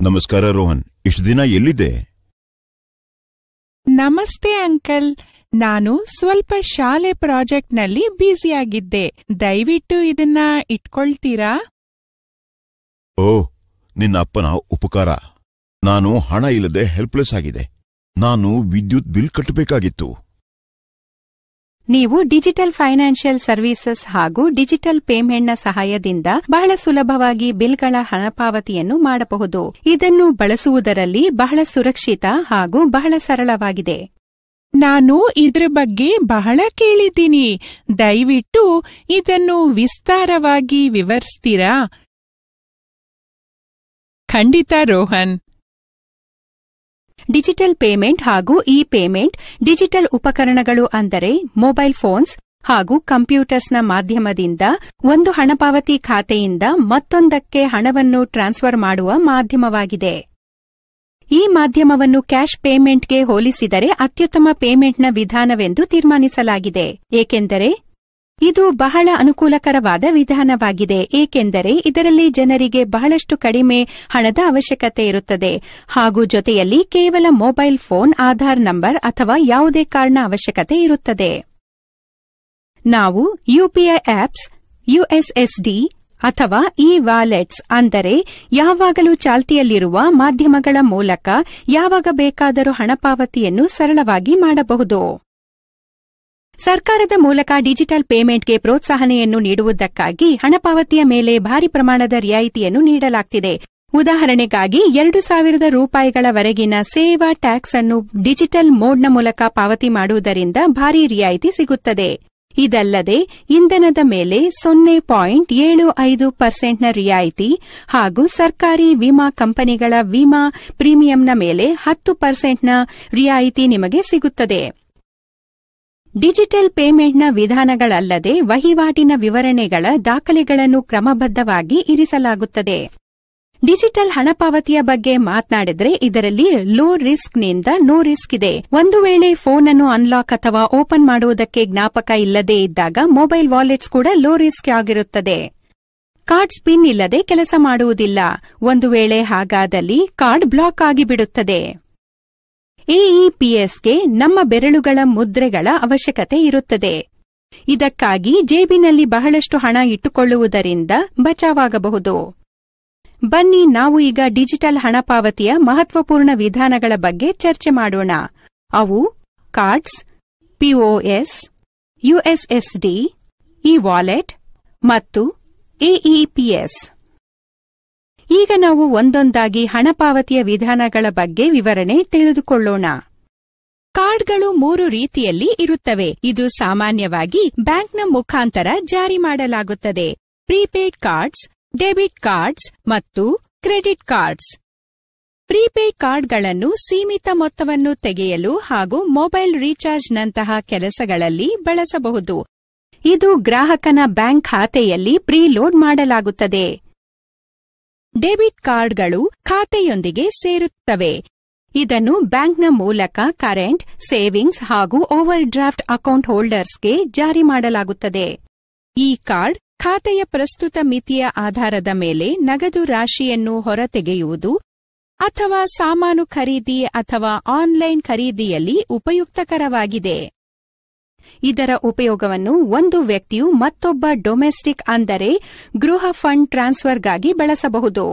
ನಮಸ್ಕಾರ ರೋಹನ್, ಇಷ್ಟು ದಿನ ಎಲ್ಲಿದ್ದೆ? ನಮಸ್ತೆ ಅಂಕಲ್, ನಾನು ಸ್ವಲ್ಪ ಶಾಲೆ ಪ್ರಾಜೆಕ್ಟ್ನಲ್ಲಿ ಬ್ಯುಸಿಯಾಗಿದ್ದೆ. ದಯವಿಟ್ಟು ಇದನ್ನ ಇಟ್ಕೊಳ್ತೀರಾ? ಓ, ನಿನ್ನ ಅಪ್ಪನ ಉಪಕಾರ. ನಾನು ಹಣ ಇಲ್ಲದೆ ಹೆಲ್ಪ್ಲೆಸ್ ಆಗಿದೆ. ನಾನು ವಿದ್ಯುತ್ ಬಿಲ್ ಕಟ್ಟಬೇಕಾಗಿತ್ತು. ನೀವು ಡಿಜಿಟಲ್ ಫೈನಾನ್ಷಿಯಲ್ ಸರ್ವಿಸಸ್ ಹಾಗೂ ಡಿಜಿಟಲ್ ಪೇಮೆಂಟ್ನ ಸಹಾಯದಿಂದ ಬಹಳ ಸುಲಭವಾಗಿ ಬಿಲ್ಗಳ ಹಣಪಾವತಿಯನ್ನು ಮಾಡಬಹುದು. ಇದನ್ನು ಬಳಸುವುದರಲ್ಲಿ ಬಹಳ ಸುರಕ್ಷಿತ ಹಾಗೂ ಬಹಳ ಸರಳವಾಗಿದೆ. ನಾನು ಇದ್ರ ಬಗ್ಗೆ ಬಹಳ ಕೇಳಿದ್ದೀನಿ. ದಯವಿಟ್ಟು ಇದನ್ನು ವಿಸ್ತಾರವಾಗಿ ವಿವರಿಸ್ತೀರಾ? ಖಂಡಿತ ರೋಹನ್. ಡಿಜಿಟಲ್ ಪೇಮೆಂಟ್ ಹಾಗೂ ಇ ಪೇಮೆಂಟ್ ಡಿಜಿಟಲ್ ಉಪಕರಣಗಳು ಅಂದರೆ ಮೊಬೈಲ್ ಫೋನ್ಸ್ ಹಾಗೂ ಕಂಪ್ಯೂಟರ್ಸ್ನ ಮಾಧ್ಯಮದಿಂದ ಒಂದು ಹಣಪಾವತಿ ಖಾತೆಯಿಂದ ಮತ್ತೊಂದಕ್ಕೆ ಹಣವನ್ನು ಟ್ರಾನ್ಸ್ಫರ್ ಮಾಡುವ ಮಾಧ್ಯಮವಾಗಿದೆ. ಈ ಮಾಧ್ಯಮವನ್ನು ಕ್ಯಾಶ್ ಪೇಮೆಂಟ್ಗೆ ಹೋಲಿಸಿದರೆ ಅತ್ಯುತ್ತಮ ಪೇಮೆಂಟ್ನ ವಿಧಾನವೆಂದು ತೀರ್ಮಾನಿಸಲಾಗಿದೆ, ಏಕೆಂದರೆ ಇದು ಬಹಳ ಅನುಕೂಲಕರವಾದ ವಿಧಾನವಾಗಿದೆ. ಏಕೆಂದರೆ ಇದರಲ್ಲಿ ಜನರಿಗೆ ಬಹಳಷ್ಟು ಕಡಿಮೆ ಹಣದ ಅವಶ್ಯಕತೆ ಇರುತ್ತದೆ ಹಾಗೂ ಜೊತೆಯಲ್ಲಿ ಕೇವಲ ಮೊಬೈಲ್ ಫೋನ್, ಆಧಾರ್ ನಂಬರ್ ಅಥವಾ ಯಾವುದೇ ಕಾರ್ಡ್ನ ಅವಶ್ಯಕತೆ ಇರುತ್ತದೆ. ನಾವು ಯುಪಿಐ ಆಪ್ಸ್, ಯುಎಸ್ಎಸ್ಡಿ ಅಥವಾ ಇ ವಾಲೆಟ್ಸ್ ಅಂದರೆ ಯಾವಾಗಲೂ ಚಾಲ್ತಿಯಲ್ಲಿರುವ ಮಾಧ್ಯಮಗಳ ಮೂಲಕ ಯಾವಾಗ ಬೇಕಾದರೂ ಹಣಪಾವತಿಯನ್ನು ಸರಳವಾಗಿ ಮಾಡಬಹುದು. ಸರ್ಕಾರದ ಮೂಲಕ ಡಿಜಿಟಲ್ ಪೇಮೆಂಟ್ಗೆ ಪ್ರೋತ್ಸಾಹನೆಯನ್ನು ನೀಡುವುದಕ್ಕಾಗಿ ಹಣಪಾವತಿಯ ಮೇಲೆ ಭಾರಿ ಪ್ರಮಾಣದ ರಿಯಾಯಿತಿಯನ್ನು ನೀಡಲಾಗುತ್ತಿದೆ. ಉದಾಹರಣೆಗಾಗಿ 2,000 ರೂಪಾಯಿಗಳವರೆಗಿನ ಸೇವಾ ಟ್ಯಾಕ್ಸ್ ಅನ್ನು ಡಿಜಿಟಲ್ ಮೋಡ್ನ ಮೂಲಕ ಪಾವತಿ ಮಾಡುವುದರಿಂದ ಭಾರಿ ರಿಯಾಯಿತಿ ಸಿಗುತ್ತದೆ. ಇದಲ್ಲದೆ ಇಂಧನದ ಮೇಲೆ 0.75% ರಿಯಾಯಿತಿ ಹಾಗೂ ಸರ್ಕಾರಿ ವಿಮಾ ಕಂಪನಿಗಳ ವಿಮಾ ಪ್ರೀಮಿಯಂನ ಮೇಲೆ 10% ರಿಯಾಯಿತಿ ನಿಮಗೆ ಸಿಗುತ್ತದೆ. ಡಿಜಿಟಲ್ ಪೇಮೆಂಟ್ನ ವಿಧಾನಗಳಲ್ಲದೆ ವಹಿವಾಟಿನ ವಿವರಣೆಗಳ ದಾಖಲೆಗಳನ್ನು ಕ್ರಮಬದ್ಧವಾಗಿ ಇರಿಸಲಾಗುತ್ತದೆ. ಡಿಜಿಟಲ್ ಹಣಪಾವತಿಯ ಬಗ್ಗೆ ಮಾತನಾಡಿದ್ರೆ ಇದರಲ್ಲಿ ಲೋ ರಿಸ್ಕ್ನಿಂದ ನೋ ರಿಸ್ಕ್ ಇದೆ. ಒಂದು ವೇಳೆ ಫೋನ್ ಅನ್ನು ಅನ್ಲಾಕ್ ಅಥವಾ ಓಪನ್ ಮಾಡುವುದಕ್ಕೆ ಜ್ಞಾಪಕ ಇಲ್ಲದೇ ಇದ್ದಾಗ ಮೊಬೈಲ್ ವಾಲೆಟ್ಸ್ ಕೂಡ ಲೋ ರಿಸ್ಕ್ ಆಗಿರುತ್ತದೆ. ಕಾರ್ಡ್ ಸ್ಪಿನ್ ಇಲ್ಲದೆ ಕೆಲಸ ಮಾಡುವುದಿಲ್ಲ. ಒಂದು ವೇಳೆ ಹಾಗಾದಲ್ಲಿ ಕಾರ್ಡ್ ಬ್ಲಾಕ್ ಆಗಿಬಿಡುತ್ತದೆ. ಎಇಪಿಎಸ್ಗೆ ನಮ್ಮ ಬೆರಳುಗಳ ಮುದ್ರೆಗಳ ಅವಶ್ಯಕತೆ ಇರುತ್ತದೆ. ಇದಕ್ಕಾಗಿ ಜೇಬಿನಲ್ಲಿ ಬಹಳಷ್ಟು ಹಣ ಇಟ್ಟುಕೊಳ್ಳುವುದರಿಂದ ಬಚಾವಾಗಬಹುದು. ಬನ್ನಿ ನಾವು ಈಗ ಡಿಜಿಟಲ್ ಹಣಪಾವತಿಯ ಮಹತ್ವಪೂರ್ಣ ವಿಧಾನಗಳ ಬಗ್ಗೆ ಚರ್ಚೆ ಮಾಡೋಣ. ಅವು cards, POS, USSD, e wallet ಮತ್ತು ಎಇಪಿಎಸ್. ಈಗ ನಾವು ಒಂದೊಂದಾಗಿ ಹಣಪಾವತಿಯ ವಿಧಾನಗಳ ಬಗ್ಗೆ ವಿವರಣೆ ತಿಳಿದುಕೊಳ್ಳೋಣ. ಕಾರ್ಡ್ಗಳು 3 ರೀತಿಯಲ್ಲಿ ಇರುತ್ತವೆ. ಇದು ಸಾಮಾನ್ಯವಾಗಿ ಬ್ಯಾಂಕ್ನ ಮುಖಾಂತರ ಜಾರಿ ಮಾಡಲಾಗುತ್ತದೆ. ಪ್ರೀಪೇಡ್ ಕಾರ್ಡ್ಸ್, ಡೆಬಿಟ್ ಕಾರ್ಡ್ಸ್ ಮತ್ತು ಕ್ರೆಡಿಟ್ ಕಾರ್ಡ್ಸ್. ಪ್ರೀಪೇಡ್ ಕಾರ್ಡ್ಗಳನ್ನು ಸೀಮಿತ ಮೊತ್ತವನ್ನು ತೆಗೆಯಲು ಹಾಗೂ ಮೊಬೈಲ್ ರೀಚಾರ್ಜ್ನಂತಹ ಕೆಲಸಗಳಲ್ಲಿ ಬಳಸಬಹುದು. ಇದು ಗ್ರಾಹಕನ ಬ್ಯಾಂಕ್ ಖಾತೆಯಲ್ಲಿ ಪ್ರೀಲೋಡ್ ಮಾಡಲಾಗುತ್ತದೆ. ಡೆಬಿಟ್ ಕಾರ್ಡ್ಗಳು ಖಾತೆಯೊಂದಿಗೆ ಸೇರುತ್ತವೆ. ಇದನ್ನು ಬ್ಯಾಂಕ್ನ ಮೂಲಕ ಕರೆಂಟ್, ಸೇವಿಂಗ್ಸ್ ಹಾಗೂ ಓವರ್ ಡ್ರಾಫ್ಟ್ ಅಕೌಂಟ್ ಹೋಲ್ಡರ್ಸ್ಗೆ ಜಾರಿ ಮಾಡಲಾಗುತ್ತದೆ. ಈ ಕಾರ್ಡ್ ಖಾತೆಯ ಪ್ರಸ್ತುತ ಮಿತಿಯ ಆಧಾರದ ಮೇಲೆ ನಗದು ರಾಶಿಯನ್ನು ಹೊರತೆಗೆಯುವುದು ಅಥವಾ ಸಾಮಾನು ಖರೀದಿ ಅಥವಾ ಆನ್ಲೈನ್ ಖರೀದಿಯಲ್ಲಿ ಉಪಯುಕ್ತಕರವಾಗಿದೆ. ಇದರ ಉಪಯೋಗವನ್ನು ಒಂದು ವ್ಯಕ್ತಿಯು ಮತ್ತೊಬ್ಬ ಡೊಮೆಸ್ಟಿಕ್ ಅಂದರೆ ಗೃಹ ಫಂಡ್ ಟ್ರಾನ್ಸ್ಫರ್ಗಾಗಿ ಬಳಸಬಹುದು.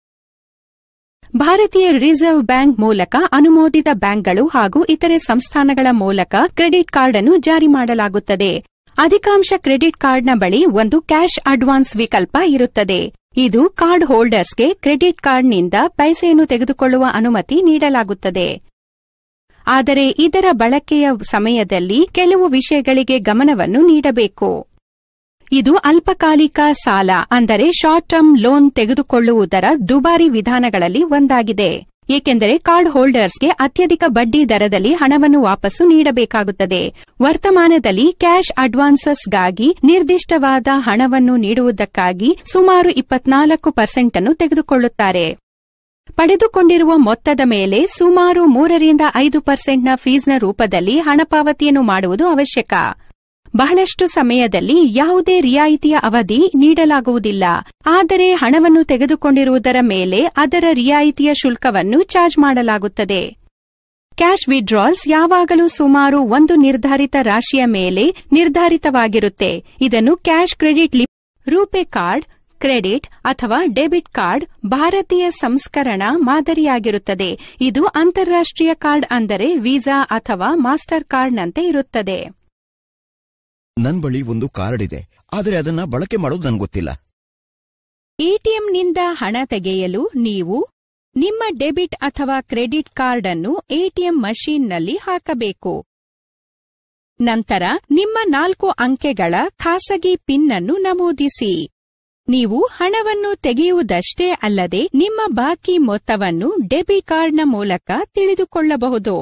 ಭಾರತೀಯ ರಿಸರ್ವ್ ಬ್ಯಾಂಕ್ ಮೂಲಕ ಅನುಮೋದಿತ ಬ್ಯಾಂಕ್ಗಳು ಹಾಗೂ ಇತರೆ ಸಂಸ್ಥಾನಗಳ ಮೂಲಕ ಕ್ರೆಡಿಟ್ ಕಾರ್ಡ್ ಅನ್ನು ಜಾರಿ ಮಾಡಲಾಗುತ್ತದೆ. ಅಧಿಕಾಂಶ ಕ್ರೆಡಿಟ್ ಕಾರ್ಡ್ನ ಬಳಿ ಒಂದು ಕ್ಯಾಶ್ ಅಡ್ವಾನ್ಸ್ ವಿಕಲ್ಪ ಇರುತ್ತದೆ. ಇದು ಕಾರ್ಡ್ ಹೋಲ್ಡರ್ಸ್ಗೆ ಕ್ರೆಡಿಟ್ ಕಾರ್ಡ್ನಿಂದ ಪೈಸೆಯನ್ನು ತೆಗೆದುಕೊಳ್ಳುವ ಅನುಮತಿ ನೀಡಲಾಗುತ್ತದೆ. ಆದರೆ ಇದರ ಬಳಕೆಯ ಸಮಯದಲ್ಲಿ ಕೆಲವು ವಿಷಯಗಳಿಗೆ ಗಮನವನ್ನು ನೀಡಬೇಕು. ಇದು ಅಲ್ಪಕಾಲಿಕ ಸಾಲ ಅಂದರೆ ಶಾರ್ಟ್ ಟರ್ಮ್ ಲೋನ್ ತೆಗೆದುಕೊಳ್ಳುವುದರ ದುಬಾರಿ ವಿಧಾನಗಳಲ್ಲಿ ಒಂದಾಗಿದೆ. ಏಕೆಂದರೆ ಕಾರ್ಡ್ ಹೋಲ್ಡರ್ಸ್ಗೆ ಅತ್ಯಧಿಕ ಬಡ್ಡಿ ದರದಲ್ಲಿ ಹಣವನ್ನು ವಾಪಸ್ಸು ನೀಡಬೇಕಾಗುತ್ತದೆ. ವರ್ತಮಾನದಲ್ಲಿ ಕ್ಯಾಶ್ ಅಡ್ವಾನ್ಸಸ್ಗಾಗಿ ನಿರ್ದಿಷ್ಟವಾದ ಹಣವನ್ನು ನೀಡುವುದಕ್ಕಾಗಿ ಸುಮಾರು 24% ಅನ್ನು ತೆಗೆದುಕೊಳ್ಳುತ್ತಾರೆ. ಪಡೆದುಕೊಂಡಿರುವ ಮೊತ್ತದ ಮೇಲೆ ಸುಮಾರು 3 ರಿಂದ 5% ಫೀಸ್ನ ರೂಪದಲ್ಲಿ ಹಣಪಾವತಿಯನ್ನು ಮಾಡುವುದು ಅವಶ್ಯಕ. ಬಹಳಷ್ಟು ಸಮಯದಲ್ಲಿ ಯಾವುದೇ ರಿಯಾಯಿತಿಯ ಅವಧಿ ನೀಡಲಾಗುವುದಿಲ್ಲ, ಆದರೆ ಹಣವನ್ನು ತೆಗೆದುಕೊಂಡಿರುವುದರ ಮೇಲೆ ಅದರ ರಿಯಾಯಿತಿಯ ಶುಲ್ಕವನ್ನು ಚಾರ್ಜ್ ಮಾಡಲಾಗುತ್ತದೆ. ಕ್ಯಾಶ್ ವಿಡ್ರಾಲ್ಸ್ ಯಾವಾಗಲೂ ಸುಮಾರು ಒಂದು ನಿರ್ಧಾರಿತ ರಾಶಿಯ ಮೇಲೆ ನಿರ್ಧಾರಿತವಾಗಿರುತ್ತೆ. ಇದನ್ನು cash credit RuPay card, credit ಅಥವಾ ಡೆಬಿಟ್ ಕಾರ್ಡ್ ಭಾರತೀಯ ಸಂಸ್ಕರಣಾ ಮಾದರಿಯಾಗಿರುತ್ತದೆ. ಇದು ಅಂತಾರಾಷ್ಟ್ರೀಯ ಕಾರ್ಡ್ ಅಂದರೆ ವೀಸಾ ಅಥವಾ ಮಾಸ್ಟರ್ ಕಾರ್ಡ್ನಂತೆ ಇರುತ್ತದೆ. ನನ್ ಬಳಿ ಒಂದು ಕಾರ್ಡ್ ಇದೆ, ಆದರೆ ಅದನ್ನ ಬಳಕೆ ಮಾಡೋದು ನನ್ಗೊತ್ತಿಲ್ಲ. ಎಟಿಎಂನಿಂದ ಹಣ ತೆಗೆಯಲು ನೀವು ನಿಮ್ಮ ಡೆಬಿಟ್ ಅಥವಾ ಕ್ರೆಡಿಟ್ ಕಾರ್ಡ್ ಅನ್ನು ಎಟಿಎಂ ಮಷೀನ್ನಲ್ಲಿ ಹಾಕಬೇಕು. ನಂತರ ನಿಮ್ಮ 4 ಅಂಕೆಗಳ ಖಾಸಗಿ ಪಿನ್ ಅನ್ನು ನಮೂದಿಸಿ. ನೀವು ಹಣವನ್ನು ತೆಗೆಯುವುದಷ್ಟೇ ಅಲ್ಲದೆ ನಿಮ್ಮ ಬಾಕಿ ಮೊತ್ತವನ್ನು ಡೆಬಿಟ್ ಕಾರ್ಡ್ನ ಮೂಲಕ ತಿಳಿದುಕೊಳ್ಳಬಹುದು.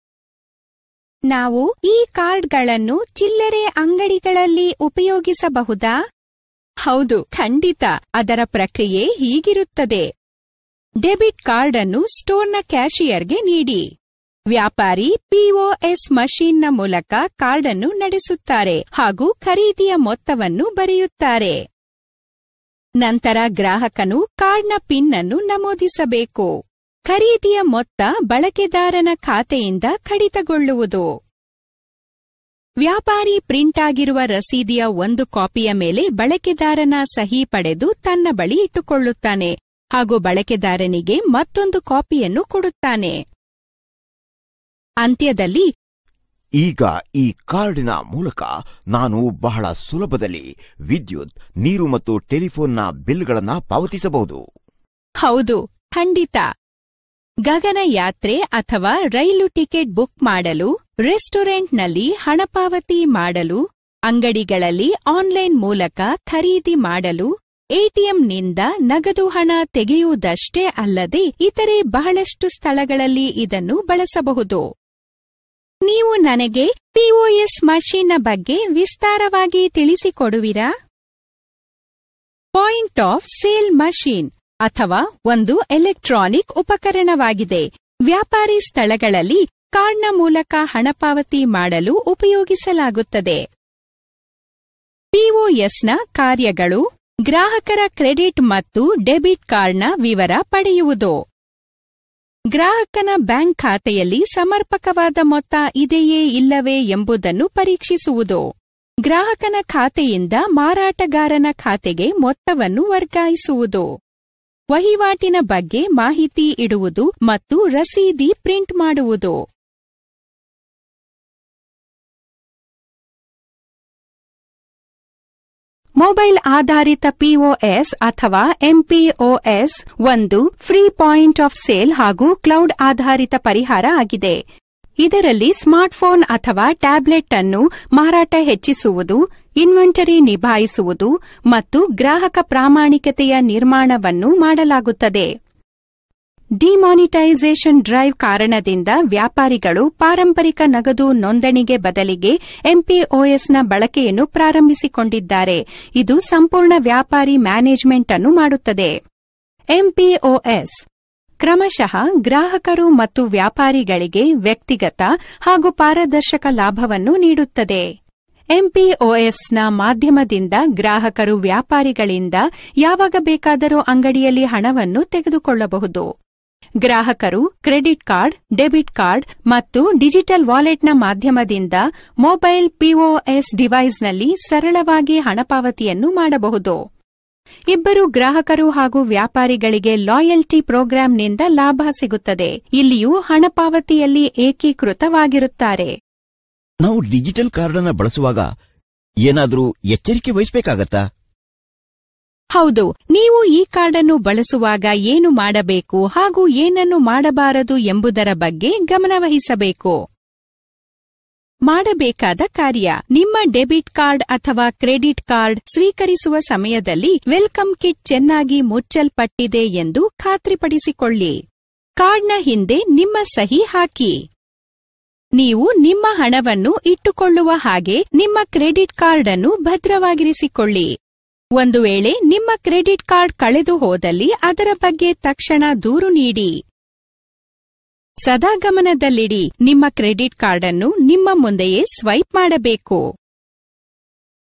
ನಾವು ಈ ಕಾರ್ಡ್ಗಳನ್ನು ಚಿಲ್ಲರೆ ಅಂಗಡಿಗಳಲ್ಲಿ ಉಪಯೋಗಿಸಬಹುದಾ? ಹೌದು, ಖಂಡಿತ. ಅದರ ಪ್ರಕ್ರಿಯೆ ಹೀಗಿರುತ್ತದೆ. ಡೆಬಿಟ್ ಕಾರ್ಡ್ ಅನ್ನು ಸ್ಟೋರ್ನ ಕ್ಯಾಷಿಯರ್ಗೆ ನೀಡಿ. ವ್ಯಾಪಾರಿ ಪಿಒಎಸ್ ಮಷೀನ್ನ ಮೂಲಕ ಕಾರ್ಡ್ ಅನ್ನು ನಡೆಸುತ್ತಾರೆ ಹಾಗೂ ಖರೀದಿಯ ಮೊತ್ತವನ್ನು ಬರೆಯುತ್ತಾರೆ. ನಂತರ ಗ್ರಾಹಕನು ಕಾರ್ಡ್ನ ಪಿನ್ ಅನ್ನು ನಮೂದಿಸಬೇಕು. ಖರೀದಿಯ ಮೊತ್ತ ಬಳಕೆದಾರನ ಖಾತೆಯಿಂದ ಕಡಿತಗೊಳ್ಳುವುದು. ವ್ಯಾಪಾರಿ ಪ್ರಿಂಟ್ ಆಗಿರುವ ರಸೀದಿಯ ಒಂದು ಕಾಪಿಯ ಮೇಲೆ ಬಳಕೆದಾರನ ಸಹಿ ಪಡೆದು ತನ್ನ ಬಳಿ ಇಟ್ಟುಕೊಳ್ಳುತ್ತಾನೆ ಹಾಗೂ ಬಳಕೆದಾರನಿಗೆ ಮತ್ತೊಂದು ಕಾಪಿಯನ್ನು ಕೊಡುತ್ತಾನೆ. ಅಂತ್ಯದಲ್ಲಿ ಈಗ ಈ ಕಾರ್ಡಿನ ಮೂಲಕ ನಾನು ಬಹಳ ಸುಲಭದಲ್ಲಿ ವಿದ್ಯುತ್, ನೀರು ಮತ್ತು ಟೆಲಿಫೋನ್ನ ಬಿಲ್ಗಳನ್ನು ಪಾವತಿಸಬಹುದು. ಹೌದು, ಖಂಡಿತ. ಗಗನಯಾತ್ರೆ ಅಥವಾ ರೈಲು ಟಿಕೆಟ್ ಬುಕ್ ಮಾಡಲು, ರೆಸ್ಟೋರೆಂಟ್ನಲ್ಲಿ ಹಣ ಪಾವತಿ ಮಾಡಲು, ಅಂಗಡಿಗಳಲ್ಲಿ ಆನ್ಲೈನ್ ಮೂಲಕ ಖರೀದಿ ಮಾಡಲು, ಎಟಿಎಂನಿಂದ ನಗದು ಹಣ ತೆಗೆಯುವುದಷ್ಟೇ ಅಲ್ಲದೆ ಇತರೆ ಬಹಳಷ್ಟು ಸ್ಥಳಗಳಲ್ಲಿ ಇದನ್ನು ಬಳಸಬಹುದು. ನೀವು ನನಗೆ ಪಿಒಎಸ್ ಮಷೀನ್ನ ಬಗ್ಗೆ ವಿಸ್ತಾರವಾಗಿ ತಿಳಿಸಿಕೊಡುವಿರಾ? ಪಾಯಿಂಟ್ ಆಫ್ ಸೇಲ್ ಮಷೀನ್ ಅಥವಾ ಒಂದು ಎಲೆಕ್ಟ್ರಾನಿಕ್ ಉಪಕರಣವಾಗಿದೆ. ವ್ಯಾಪಾರಿ ಸ್ಥಳಗಳಲ್ಲಿ ಕಾರ್ಡ್ನ ಮೂಲಕ ಹಣ ಪಾವತಿ ಮಾಡಲು ಉಪಯೋಗಿಸಲಾಗುತ್ತದೆ. ಪಿಒಎಸ್ನ ಕಾರ್ಯಗಳು: ಗ್ರಾಹಕರ ಕ್ರೆಡಿಟ್ ಮತ್ತು ಡೆಬಿಟ್ ಕಾರ್ಡ್ನ ವಿವರ ಪಡೆಯುವುದು, ಗ್ರಾಹಕನ ಬ್ಯಾಂಕ್ ಖಾತೆಯಲ್ಲಿ ಸಮರ್ಪಕವಾದ ಮೊತ್ತ ಇದೆಯೇ ಇಲ್ಲವೇ ಎಂಬುದನ್ನು ಪರೀಕ್ಷಿಸುವುದು, ಗ್ರಾಹಕನ ಖಾತೆಯಿಂದ ಮಾರಾಟಗಾರನ ಖಾತೆಗೆ ಮೊತ್ತವನ್ನು ವರ್ಗಾಯಿಸುವುದು, ವಹಿವಾಟಿನ ಬಗ್ಗೆ ಮಾಹಿತಿ ಇಡುವುದು ಮತ್ತು ರಸೀದಿ ಪ್ರಿಂಟ್ ಮಾಡುವುದು. ಮೊಬೈಲ್ ಆಧಾರಿತ ಪಿಒಎಸ್ ಅಥವಾ ಎಂಪಿಒಎಸ್ ಒಂದು ಫ್ರೀ ಪಾಯಿಂಟ್ ಆಫ್ ಸೇಲ್ ಹಾಗೂ ಕ್ಲೌಡ್ ಆಧಾರಿತ ಪರಿಹಾರ ಆಗಿದೆ. ಇದರಲ್ಲಿ ಸ್ಮಾರ್ಟ್ಫೋನ್ ಅಥವಾ ಟ್ಯಾಬ್ಲೆಟ್ ಅನ್ನು ಮಾರಾಟ ಹೆಚ್ಚಿಸುವುದು, ಇನ್ವೆಂಟರಿ ನಿಭಾಯಿಸುವುದು ಮತ್ತು ಗ್ರಾಹಕ ಪ್ರಾಮಾಣಿಕತೆಯ ನಿರ್ಮಾಣವನ್ನು ಮಾಡಲಾಗುತ್ತದೆ. ಡಿಮಾನಿಟೈಸೇಷನ್ ಡ್ರೈವ್ ಕಾರಣದಿಂದ ವ್ಯಾಪಾರಿಗಳು ಪಾರಂಪರಿಕ ನಗದು ನೋಂದಣಿಗೆ ಬದಲಿಗೆ ಎಂಪಿಒಎಸ್ನ ಬಳಕೆಯನ್ನು ಪ್ರಾರಂಭಿಸಿಕೊಂಡಿದ್ದಾರೆ. ಇದು ಸಂಪೂರ್ಣ ವ್ಯಾಪಾರಿ ಮ್ಯಾನೇಜ್ಮೆಂಟ್ ಅನ್ನು ಮಾಡುತ್ತದೆ. ಎಂಪಿಒಎಸ್ ಕ್ರಮಶಃ ಗ್ರಾಹಕರು ಮತ್ತು ವ್ಯಾಪಾರಿಗಳಿಗೆ ವ್ಯಕ್ತಿಗತ ಹಾಗೂ ಪಾರದರ್ಶಕ ಲಾಭವನ್ನು ನೀಡುತ್ತದೆ. ಎಂಪಿಒಎಸ್ನ ಮಾಧ್ಯಮದಿಂದ ಗ್ರಾಹಕರು ವ್ಯಾಪಾರಿಗಳಿಂದ ಯಾವಾಗ ಬೇಕಾದರೂ ಅಂಗಡಿಯಲ್ಲಿ ಹಣವನ್ನು ತೆಗೆದುಕೊಳ್ಳಬಹುದು. ಗ್ರಾಹಕರು ಕ್ರೆಡಿಟ್ ಕಾರ್ಡ್, ಡೆಬಿಟ್ ಕಾರ್ಡ್ ಮತ್ತು ಡಿಜಿಟಲ್ ವಾಲೆಟ್ನ ಮಾಧ್ಯಮದಿಂದ ಮೊಬೈಲ್ ಪಿಒಎಸ್ ಡಿವೈಸ್ನಲ್ಲಿ ಸರಳವಾಗಿ ಹಣ ಪಾವತಿಯನ್ನು ಮಾಡಬಹುದು. ಇಬ್ಬರು ಗ್ರಾಹಕರು ಹಾಗೂ ವ್ಯಾಪಾರಿಗಳಿಗೆ ಲಾಯಲ್ಟಿ ಪ್ರೋಗ್ರಾಂನಿಂದ ಲಾಭ ಸಿಗುತ್ತದೆ. ಇಲ್ಲಿಯೂ ಹಣ ಪಾವತಿಯಲ್ಲಿ ಏಕೀಕೃತವಾಗಿರುತ್ತಾರೆ. ನಾವು ಡಿಜಿಟಲ್ ಕಾರ್ಡ್ ಅನ್ನ ಬಳಸುವಾಗ ಏನಾದರೂ ಎಚ್ಚರಿಕೆ ವಹಿಸಬೇಕಾಗತ್ತಾ? ಹೌದು, ನೀವು ಈ ಕಾರ್ಡ್ ಅನ್ನು ಬಳಸುವಾಗ ಏನು ಮಾಡಬೇಕು ಹಾಗೂ ಏನನ್ನು ಮಾಡಬಾರದು ಎಂಬುದರ ಬಗ್ಗೆ ಗಮನವಹಿಸಬೇಕು. ಮಾಡಬೇಕಾದ ಕಾರ್ಯ: ನಿಮ್ಮ ಡೆಬಿಟ್ ಕಾರ್ಡ್ ಅಥವಾ ಕ್ರೆಡಿಟ್ ಕಾರ್ಡ್ ಸ್ವೀಕರಿಸುವ ಸಮಯದಲ್ಲಿ ವೆಲ್ಕಮ್ ಕಿಟ್ ಚೆನ್ನಾಗಿ ಮುಚ್ಚಲ್ಪಟ್ಟಿದೆ ಎಂದು ಖಾತ್ರಿಪಡಿಸಿಕೊಳ್ಳಿ. ಕಾರ್ಡ್ನ ಹಿಂದೆ ನಿಮ್ಮ ಸಹಿ ಹಾಕಿ. ನೀವು ನಿಮ್ಮ ಹಣವನ್ನು ಇಟ್ಟುಕೊಳ್ಳುವ ಹಾಗೆ ನಿಮ್ಮ ಕ್ರೆಡಿಟ್ ಕಾರ್ಡ್ ಅನ್ನು ಭದ್ರವಾಗಿರಿಸಿಕೊಳ್ಳಿ. ಒಂದು ವೇಳೆ ನಿಮ್ಮ ಕ್ರೆಡಿಟ್ ಕಾರ್ಡ್ ಕಳೆದು ಹೋದಲ್ಲಿ ಅದರ ಬಗ್ಗೆ ತಕ್ಷಣ ದೂರು ನೀಡಿ. ಸದಾ ಗಮನದಲ್ಲಿಡಿ, ನಿಮ್ಮ ಕ್ರೆಡಿಟ್ ಕಾರ್ಡ್ ಅನ್ನು ನಿಮ್ಮ ಮುಂದೆಯೇ ಸ್ವೈಪ್ ಮಾಡಬೇಕು.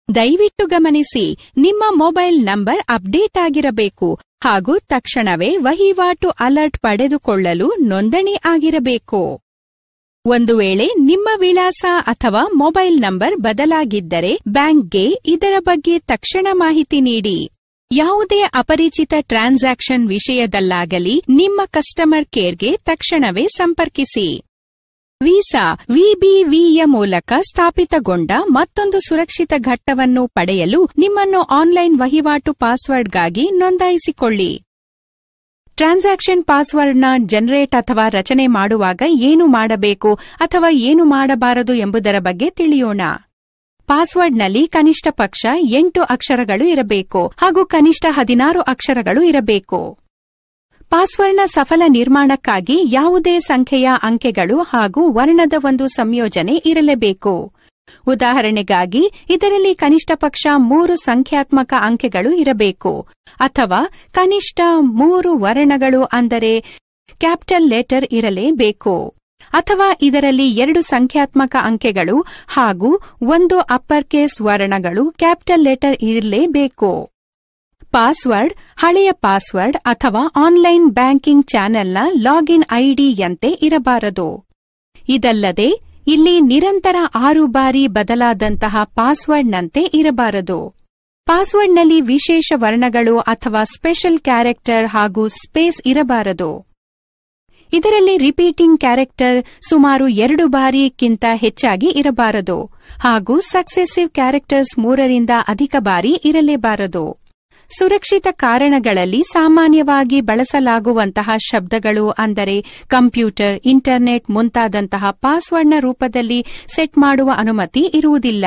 ದಯವಿಟ್ಟು ಗಮನಿಸಿ, ನಿಮ್ಮ ಮೊಬೈಲ್ ನಂಬರ್ ಅಪ್ಡೇಟ್ ಆಗಿರಬೇಕು ಹಾಗೂ ತಕ್ಷಣವೇ ವಹಿವಾಟು ಅಲರ್ಟ್ ಪಡೆದುಕೊಳ್ಳಲು ನೋಂದಣಿ ಆಗಿರಬೇಕು. ಒಂದು ವೇಳೆ ನಿಮ್ಮ ವಿಳಾಸ ಅಥವಾ ಮೊಬೈಲ್ ನಂಬರ್ ಬದಲಾಗಿದ್ದರೆ ಬ್ಯಾಂಕ್ಗೆ ಇದರ ಬಗ್ಗೆ ತಕ್ಷಣ ಮಾಹಿತಿ ನೀಡಿ. ಯಾವುದೇ ಅಪರಿಚಿತ ಟ್ರಾನ್ಸಾಕ್ಷನ್ ವಿಷಯದಲ್ಲಾಗಲಿ ನಿಮ್ಮ ಕಸ್ಟಮರ್ ಕೇರ್ಗೆ ತಕ್ಷಣವೇ ಸಂಪರ್ಕಿಸಿ. ವೀಸಾ ವಿಬಿವಿಯ ಮೂಲಕ ಸ್ಥಾಪಿತಗೊಂಡ ಮತ್ತೊಂದು ಸುರಕ್ಷಿತ ಘಟ್ಟವನ್ನು ಪಡೆಯಲು ನಿಮ್ಮನ್ನು ಆನ್ಲೈನ್ ವಹಿವಾಟು ಪಾಸ್ವರ್ಡ್ಗಾಗಿ ನೋಂದಾಯಿಸಿಕೊಳ್ಳಿ. ಟ್ರಾನ್ಸಾಕ್ಷನ್ ಪಾಸ್ವರ್ಡ್ನ ಜನರೇಟ್ ಅಥವಾ ರಚನೆ ಮಾಡುವಾಗ ಏನು ಮಾಡಬೇಕು ಅಥವಾ ಏನು ಮಾಡಬಾರದು ಎಂಬುದರ ಬಗ್ಗೆ ತಿಳಿಯೋಣ. ಪಾಸ್ವರ್ಡ್ನಲ್ಲಿ ಕನಿಷ್ಠ ಪಕ್ಷ 8 ಅಕ್ಷರಗಳು ಇರಬೇಕು ಹಾಗೂ ಕನಿಷ್ಠ 16 ಅಕ್ಷರಗಳು ಇರಬೇಕು. ಪಾಸ್ವರ್ಡ್ನ ಸಫಲ ನಿರ್ಮಾಣಕ್ಕಾಗಿ ಯಾವುದೇ ಸಂಖ್ಯೆಯ ಅಂಕೆಗಳು ಹಾಗೂ ವರ್ಣದ ಒಂದು ಸಂಯೋಜನೆ ಇರಲೇಬೇಕು. ಉದಾಹರಣೆಗಾಗಿ ಇದರಲ್ಲಿ ಕನಿಷ್ಠ ಪಕ್ಷ 3 ಸಂಖ್ಯಾತ್ಮಕ ಅಂಕೆಗಳು ಇರಬೇಕು ಅಥವಾ ಕನಿಷ್ಠ 3 ವರ್ಣಗಳು ಅಂದರೆ ಕ್ಯಾಪಿಟಲ್ ಲೆಟರ್ ಇರಲೇಬೇಕು ಅಥವಾ ಇದರಲ್ಲಿ 2 ಸಂಖ್ಯಾತ್ಮಕ ಅಂಕೆಗಳು ಹಾಗೂ 1 ಅಪ್ಪರ್ ಕೇಸ್ ವರ್ಣಗಳು ಕ್ಯಾಪಿಟಲ್ ಲೆಟರ್ ಇರಲೇಬೇಕು. ಪಾಸ್ವರ್ಡ್ ಹಳೆಯ ಪಾಸ್ವರ್ಡ್ ಅಥವಾ ಆನ್ಲೈನ್ ಬ್ಯಾಂಕಿಂಗ್ ಚಾನೆಲ್ನ ಲಾಗಿನ್ ಐಡಿಯಂತೆ ಇರಬಾರದು. ಇದಲ್ಲದೆ ಇಲ್ಲಿ ನಿರಂತರ 6 ಬಾರಿ ಬದಲಾದಂತಹ ಪಾಸ್ವರ್ಡ್ನಂತೆ ಇರಬಾರದು. ಪಾಸ್ವರ್ಡ್ನಲ್ಲಿ ವಿಶೇಷ ವರ್ಣಗಳು ಅಥವಾ ಸ್ಪೆಷಲ್ ಕ್ಯಾರೆಕ್ಟರ್ ಹಾಗೂ ಸ್ಪೇಸ್ ಇರಬಾರದು. ಇದರಲ್ಲಿ ರಿಪೀಟಿಂಗ್ ಕ್ಯಾರೆಕ್ಟರ್ ಸುಮಾರು 2 ಬಾರಿಗಿಂತ ಹೆಚ್ಚಾಗಿ ಇರಬಾರದು ಹಾಗೂ ಸಕ್ಸೆಸಿವ್ ಕ್ಯಾರೆಕ್ಟರ್ಸ್ 3ರಿಂದ ಅಧಿಕ ಬಾರಿ ಇರಲೇಬಾರದು. ಸುರಕ್ಷಿತ ಕಾರಣಗಳಲ್ಲಿ ಸಾಮಾನ್ಯವಾಗಿ ಬಳಸಲಾಗುವಂತಹ ಶಬ್ದಗಳು ಅಂದರೆ ಕಂಪ್ಯೂಟರ್, ಇಂಟರ್ನೆಟ್ ಮುಂತಾದಂತಹ ಪಾಸ್ವರ್ಡ್ನ ರೂಪದಲ್ಲಿ ಸೆಟ್ ಮಾಡುವ ಅನುಮತಿ ಇರುವುದಿಲ್ಲ.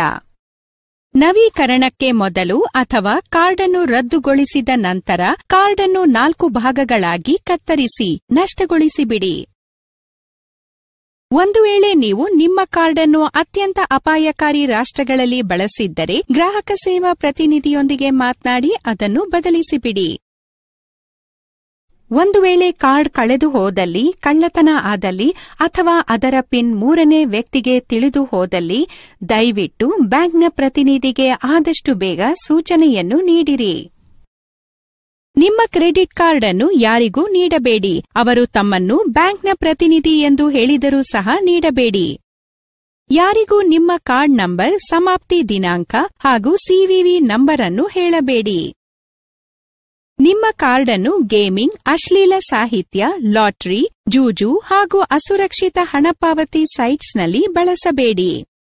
ನವೀಕರಣಕ್ಕೆ ಮೊದಲು ಅಥವಾ ಕಾರ್ಡನ್ನು ರದ್ದುಗೊಳಿಸಿದ ನಂತರ ಕಾರ್ಡನ್ನು 4 ಭಾಗಗಳಾಗಿ ಕತ್ತರಿಸಿ ನಷ್ಟಗೊಳಿಸಿಬಿಡಿ. ಒಂದು ವೇಳೆ ನೀವು ನಿಮ್ಮ ಕಾರ್ಡನ್ನು ಅತ್ಯಂತ ಅಪಾಯಕಾರಿ ರಾಷ್ಟ್ರಗಳಲ್ಲಿ ಬಳಸಿದ್ದರೆ ಗ್ರಾಹಕ ಸೇವಾ ಪ್ರತಿನಿಧಿಯೊಂದಿಗೆ ಮಾತನಾಡಿ ಅದನ್ನು ಬದಲಿಸಿಬಿಡಿ. ಒಂದು ವೇಳೆ ಕಾರ್ಡ್ ಕಳೆದು ಹೋದಲ್ಲಿ, ಕಳ್ಳತನ ಆದಲ್ಲಿ ಅಥವಾ ಅದರ ಪಿನ್ 3ನೇ ವ್ಯಕ್ತಿಗೆ ತಿಳಿದು ಹೋದಲ್ಲಿ ದಯವಿಟ್ಟು ಬ್ಯಾಂಕ್ನ ಪ್ರತಿನಿಧಿಗೆ ಆದಷ್ಟು ಬೇಗ ಸೂಚನೆಯನ್ನು ನೀಡಿರಿ. ನಿಮ್ಮ ಕ್ರೆಡಿಟ್ ಕಾರ್ಡ್ ಅನ್ನು ಯಾರಿಗೂ ನೀಡಬೇಡಿ. ಅವರು ತಮ್ಮನ್ನು ಬ್ಯಾಂಕ್ನ ಪ್ರತಿನಿಧಿ ಎಂದು ಹೇಳಿದರೂ ಸಹ ನೀಡಬೇಡಿ. ಯಾರಿಗೂ ನಿಮ್ಮ ಕಾರ್ಡ್ ನಂಬರ್, ಸಮಾಪ್ತಿ ದಿನಾಂಕ ಹಾಗೂ ಸಿವಿವಿ ನಂಬರ್ ಅನ್ನು ಹೇಳಬೇಡಿ. ನಿಮ್ಮ ಕಾರ್ಡ್ ಅನ್ನು ಗೇಮಿಂಗ್, ಅಶ್ಲೀಲ ಸಾಹಿತ್ಯ, ಲಾಟರಿ, ಜೂಜು ಹಾಗೂ ಅಸುರಕ್ಷಿತ ಹಣಪಾವತಿ ಸೈಟ್ಸ್ನಲ್ಲಿ ಬಳಸಬೇಡಿ.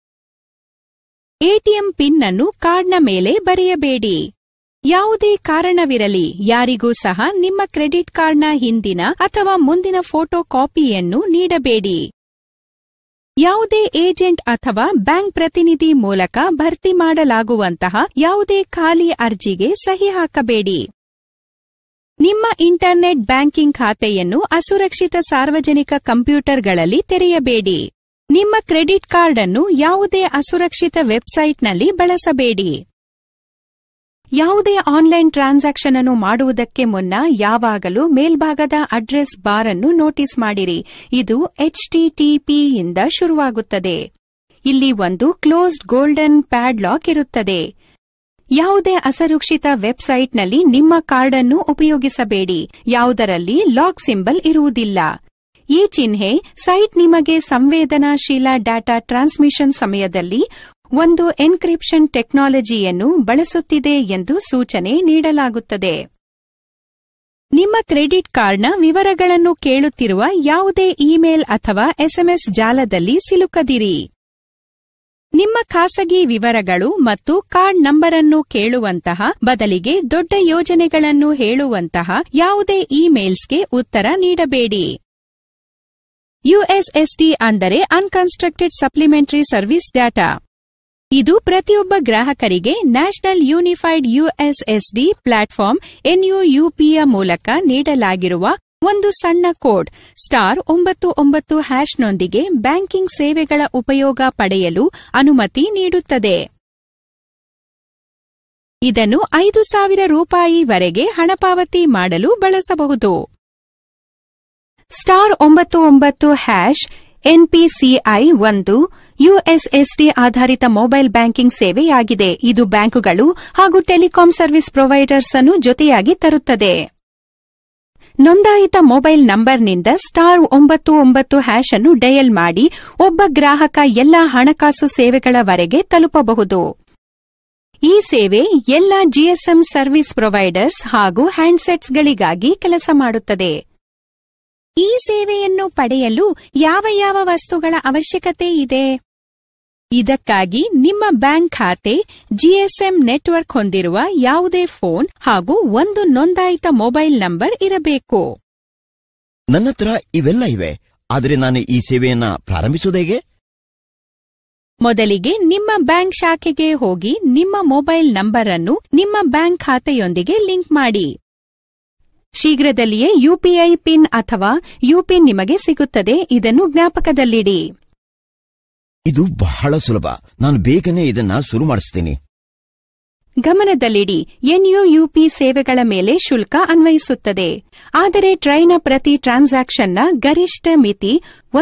ಎಟಿಎಂ ಪಿನ್ ಅನ್ನು ಕಾರ್ಡ್ನ ಮೇಲೆ ಬರೆಯಬೇಡಿ. ಯಾವುದೇ ಕಾರಣವಿರಲಿ ಯಾರಿಗೂ ಸಹ ನಿಮ್ಮ ಕ್ರೆಡಿಟ್ ಕಾರ್ಡ್ನ ಹಿಂದಿನ ಅಥವಾ ಮುಂದಿನ ಫೋಟೋ ಕಾಪಿಯನ್ನು ನೀಡಬೇಡಿ. ಯಾವುದೇ ಏಜೆಂಟ್ ಅಥವಾ ಬ್ಯಾಂಕ್ ಪ್ರತಿನಿಧಿ ಮೂಲಕ ಭರ್ತಿ ಮಾಡಲಾಗುವಂತಹ ಯಾವುದೇ ಖಾಲಿ ಅರ್ಜಿಗೆ ಸಹಿ ಹಾಕಬೇಡಿ. ನಿಮ್ಮ ಇಂಟರ್ನೆಟ್ ಬ್ಯಾಂಕಿಂಗ್ ಖಾತೆಯನ್ನು ಅಸುರಕ್ಷಿತ ಸಾರ್ವಜನಿಕ ಕಂಪ್ಯೂಟರ್ಗಳಲ್ಲಿ ತೆರೆಯಬೇಡಿ. ನಿಮ್ಮ ಕ್ರೆಡಿಟ್ ಕಾರ್ಡ್ ಅನ್ನು ಯಾವುದೇ ಅಸುರಕ್ಷಿತ ವೆಬ್ಸೈಟ್ನಲ್ಲಿ ಬಳಸಬೇಡಿ. ಯಾವುದೇ ಆನ್ಲೈನ್ ಟ್ರಾನ್ಸಾಕ್ಷನ್ ಅನ್ನು ಮಾಡುವುದಕ್ಕೆ ಮುನ್ನ ಯಾವಾಗಲೂ ಮೇಲ್ಭಾಗದ ಅಡ್ರೆಸ್ ಬಾರ್ ಅನ್ನು ನೋಟಿಸ್ ಮಾಡಿರಿ. ಇದು HTTP ಯಿಂದ ಶುರುವಾಗುತ್ತದೆ. ಇಲ್ಲಿ ಒಂದು ಕ್ಲೋಸ್ಡ್ ಗೋಲ್ಡನ್ ಪ್ಯಾಡ್ಲಾಕ್ ಇರುತ್ತದೆ. ಯಾವುದೇ ಅಸುರಕ್ಷಿತ ವೆಬ್ಸೈಟ್ನಲ್ಲಿ ನಿಮ್ಮ ಕಾರ್ಡ್ ಅನ್ನು ಉಪಯೋಗಿಸಬೇಡಿ. ಯಾವುದರಲ್ಲಿ ಲಾಕ್ ಸಿಂಬಲ್ ಇರುವುದಿಲ್ಲ. ಈ ಚಿಹ್ನೆ ಸೈಟ್ ನಿಮಗೆ ಸಂವೇದನಾಶೀಲ ಡಾಟಾ ಟ್ರಾನ್ಸ್ಮಿಷನ್ ಸಮಯದಲ್ಲಿ ಒಂದು ಎನ್ಕ್ರಿಪ್ಷನ್ ಟೆಕ್ನಾಲಜಿಯನ್ನು ಬಳಸುತ್ತಿದೆ ಎಂದು ಸೂಚನೆ ನೀಡಲಾಗುತ್ತದೆ. ನಿಮ್ಮ ಕ್ರೆಡಿಟ್ ಕಾರ್ಡ್ನ ವಿವರಗಳನ್ನು ಕೇಳುತ್ತಿರುವ ಯಾವುದೇ ಇಮೇಲ್ ಅಥವಾ SMS ಜಾಲದಲ್ಲಿ ಸಿಲುಕದಿರಿ. ನಿಮ್ಮ ಖಾಸಗಿ ವಿವರಗಳು ಮತ್ತು ಕಾರ್ಡ್ ನಂಬರ್ ಅನ್ನು ಕೇಳುವಂತಹ ಬದಲಿಗೆ ದೊಡ್ಡ ಯೋಜನೆಗಳನ್ನು ಹೇಳುವಂತಹ ಯಾವುದೇ ಇಮೇಲ್ಸ್ಗೆ ಉತ್ತರ ನೀಡಬೇಡಿ. USSD ಅಂದರೆ ಅನ್ಕನ್ಸ್ಟ್ರಕ್ಟೆಡ್ ಸಪ್ಲಿಮೆಂಟರಿ ಸರ್ವಿಸ್ ಡಾಟಾ. ಇದು ಪ್ರತಿಯೊಬ್ಬ ಗ್ರಾಹಕರಿಗೆ ನ್ಯಾಷನಲ್ ಯೂನಿಫೈಡ್ USSD ಪ್ಲಾಟ್ಫಾರ್ಮ್ NUUPಯ ಮೂಲಕ ನೀಡಲಾಗಿರುವ ಒಂದು ಸಣ್ಣ ಕೋಡ್ *99# ನೊಂದಿಗೆ ಬ್ಯಾಂಕಿಂಗ್ ಸೇವೆಗಳ ಉಪಯೋಗ ಪಡೆಯಲು ಅನುಮತಿ ನೀಡುತ್ತದೆ. ಇದನ್ನು ₹5,000 ಹಣಪಾವತಿ ಮಾಡಲು ಬಳಸಬಹುದು. *99# NPCI 1 ಯುಎಸ್ಎಸ್ಡಿ ಆಧಾರಿತ ಮೊಬೈಲ್ ಬ್ಯಾಂಕಿಂಗ್ ಸೇವೆಯಾಗಿದೆ. ಇದು ಬ್ಯಾಂಕುಗಳು ಹಾಗೂ ಟೆಲಿಕಾಂ ಸರ್ವಿಸ್ ಪ್ರೊವೈಡರ್ಸ್ ಅನ್ನು ಜೊತೆಯಾಗಿ ತರುತ್ತದೆ. ನೋಂದಾಯಿತ ಮೊಬೈಲ್ ನಂಬರ್ನಿಂದ *99# ಅನ್ನು ಡಯಲ್ ಮಾಡಿ ಒಬ್ಬ ಗ್ರಾಹಕ ಎಲ್ಲಾ ಹಣಕಾಸು ಸೇವೆಗಳವರೆಗೆ ತಲುಪಬಹುದು. ಈ ಸೇವೆ ಎಲ್ಲ ಜಿಎಸ್ಎಂ ಸರ್ವಿಸ್ ಪ್ರೊವೈಡರ್ಸ್ ಹಾಗೂ ಹ್ಯಾಂಡ್ಸೆಟ್ಸ್ಗಳಿಗಾಗಿ ಕೆಲಸ ಮಾಡುತ್ತದೆ. ಈ ಸೇವೆಯನ್ನು ಪಡೆಯಲು ಯಾವ ವಸ್ತುಗಳ ಅವಶ್ಯಕತೆ ಇದೆ? ಇದಕ್ಕಾಗಿ ನಿಮ್ಮ ಬ್ಯಾಂಕ್ ಖಾತೆ, ಜಿಎಸ್ಎಂ ನೆಟ್ವರ್ಕ್ ಹೊಂದಿರುವ ಯಾವುದೇ ಫೋನ್ ಹಾಗೂ ಒಂದು ನೋಂದಾಯಿತ ಮೊಬೈಲ್ ನಂಬರ್ ಇರಬೇಕು. ನನ್ನತ್ರ ಇವೆಲ್ಲ ಇವೆ, ಆದರೆ ನಾನು ಈ ಸೇವೆಯನ್ನ ಪ್ರಾರಂಭಿಸುವುದೇಗೆ? ಮೊದಲಿಗೆ ನಿಮ್ಮ ಬ್ಯಾಂಕ್ ಶಾಖೆಗೆ ಹೋಗಿ ನಿಮ್ಮ ಮೊಬೈಲ್ ನಂಬರ್ ಅನ್ನು ನಿಮ್ಮ ಬ್ಯಾಂಕ್ ಖಾತೆಯೊಂದಿಗೆ ಲಿಂಕ್ ಮಾಡಿ. ಶೀಘ್ರದಲ್ಲಿಯೇ ಯುಪಿಐ ಪಿನ್ ಅಥವಾ ಯುಪಿನ್ ನಿಮಗೆ ಸಿಗುತ್ತದೆ. ಇದನ್ನು ಜ್ಞಾಪಕದಲ್ಲಿಡಿ. ಇದು ಬಹಳ ಸುಲಭ. ನಾನು ಬೇಗನೆ ಇದನ್ನ ಶುರು ಮಾಡಿಸ್ತೀನಿ. ಗಮನದಲ್ಲಿಡಿ, ಎನ್ಯುಯುಪಿ ಸೇವೆಗಳ ಮೇಲೆ ಶುಲ್ಕ ಅನ್ವಯಿಸುತ್ತದೆ. ಆದರೆ ಟ್ರೈನ ಪ್ರತಿ ಟ್ರಾನ್ಸಾಕ್ಷನ್ನ ಗರಿಷ್ಠ ಮಿತಿ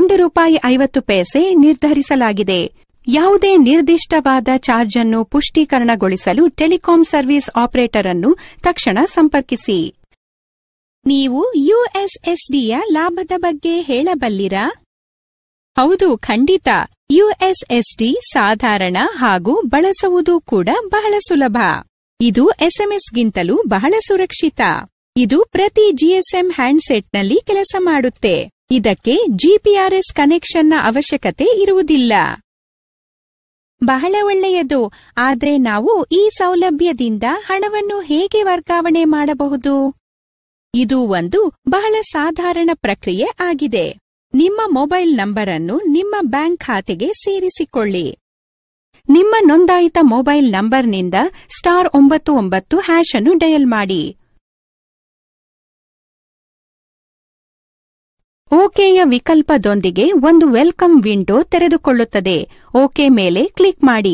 ₹1.50 ನಿರ್ಧರಿಸಲಾಗಿದೆ. ಯಾವುದೇ ನಿರ್ದಿಷ್ಟವಾದ ಚಾರ್ಜ್ ಅನ್ನು ಪುಷ್ಟೀಕರಣಗೊಳಿಸಲು ಟೆಲಿಕಾಂ ಸರ್ವಿಸ್ ಆಪರೇಟರ್ ಅನ್ನು ತಕ್ಷಣ ಸಂಪರ್ಕಿಸಿ. ನೀವು ಯುಎಸ್ಎಸ್ಡಿಯ ಲಾಭದ ಬಗ್ಗೆ ಹೇಳಬಲ್ಲಿರಾ? ಹೌದು, ಖಂಡಿತ. ಯುಎಸ್ಎಸ್ಡಿ ಸಾಧಾರಣ ಹಾಗೂ ಬಳಸುವುದು ಕೂಡ ಬಹಳ ಸುಲಭ. ಇದು ಎಸ್ಎಂಎಸ್ಗಿಂತಲೂ ಬಹಳ ಸುರಕ್ಷಿತ. ಇದು ಪ್ರತಿ ಜಿಎಸ್ಎಂ ಹ್ಯಾಂಡ್ಸೆಟ್ನಲ್ಲಿ ಕೆಲಸ ಮಾಡುತ್ತೆ. ಇದಕ್ಕೆ ಜಿಪಿಆರ್ಎಸ್ ಕನೆಕ್ಷನ್ನ ಅವಶ್ಯಕತೆ ಇರುವುದಿಲ್ಲ. ಬಹಳ ಒಳ್ಳೆಯದು. ಆದ್ರೆ ನಾವು ಈ ಸೌಲಭ್ಯದಿಂದ ಹಣವನ್ನು ಹೇಗೆ ವರ್ಗಾವಣೆ ಮಾಡಬಹುದು? ಇದು ಒಂದು ಬಹಳ ಸಾಧಾರಣ ಪ್ರಕ್ರಿಯೆ ಆಗಿದೆ. ನಿಮ್ಮ ಮೊಬೈಲ್ ನಂಬರ್ ಅನ್ನು ನಿಮ್ಮ ಬ್ಯಾಂಕ್ ಖಾತೆಗೆ ಸೇರಿಸಿಕೊಳ್ಳಿ. ನಿಮ್ಮ ನೋಂದಾಯಿತ ಮೊಬೈಲ್ ನಂಬರ್ನಿಂದ *99# ಅನ್ನು ಡಯಲ್ ಮಾಡಿ. ಓಕೆಯ ವಿಕಲ್ಪದೊಂದಿಗೆ ಒಂದು ವೆಲ್ಕಮ್ ವಿಂಡೋ ತೆರೆದುಕೊಳ್ಳುತ್ತದೆ. ಓಕೆ ಮೇಲೆ ಕ್ಲಿಕ್ ಮಾಡಿ.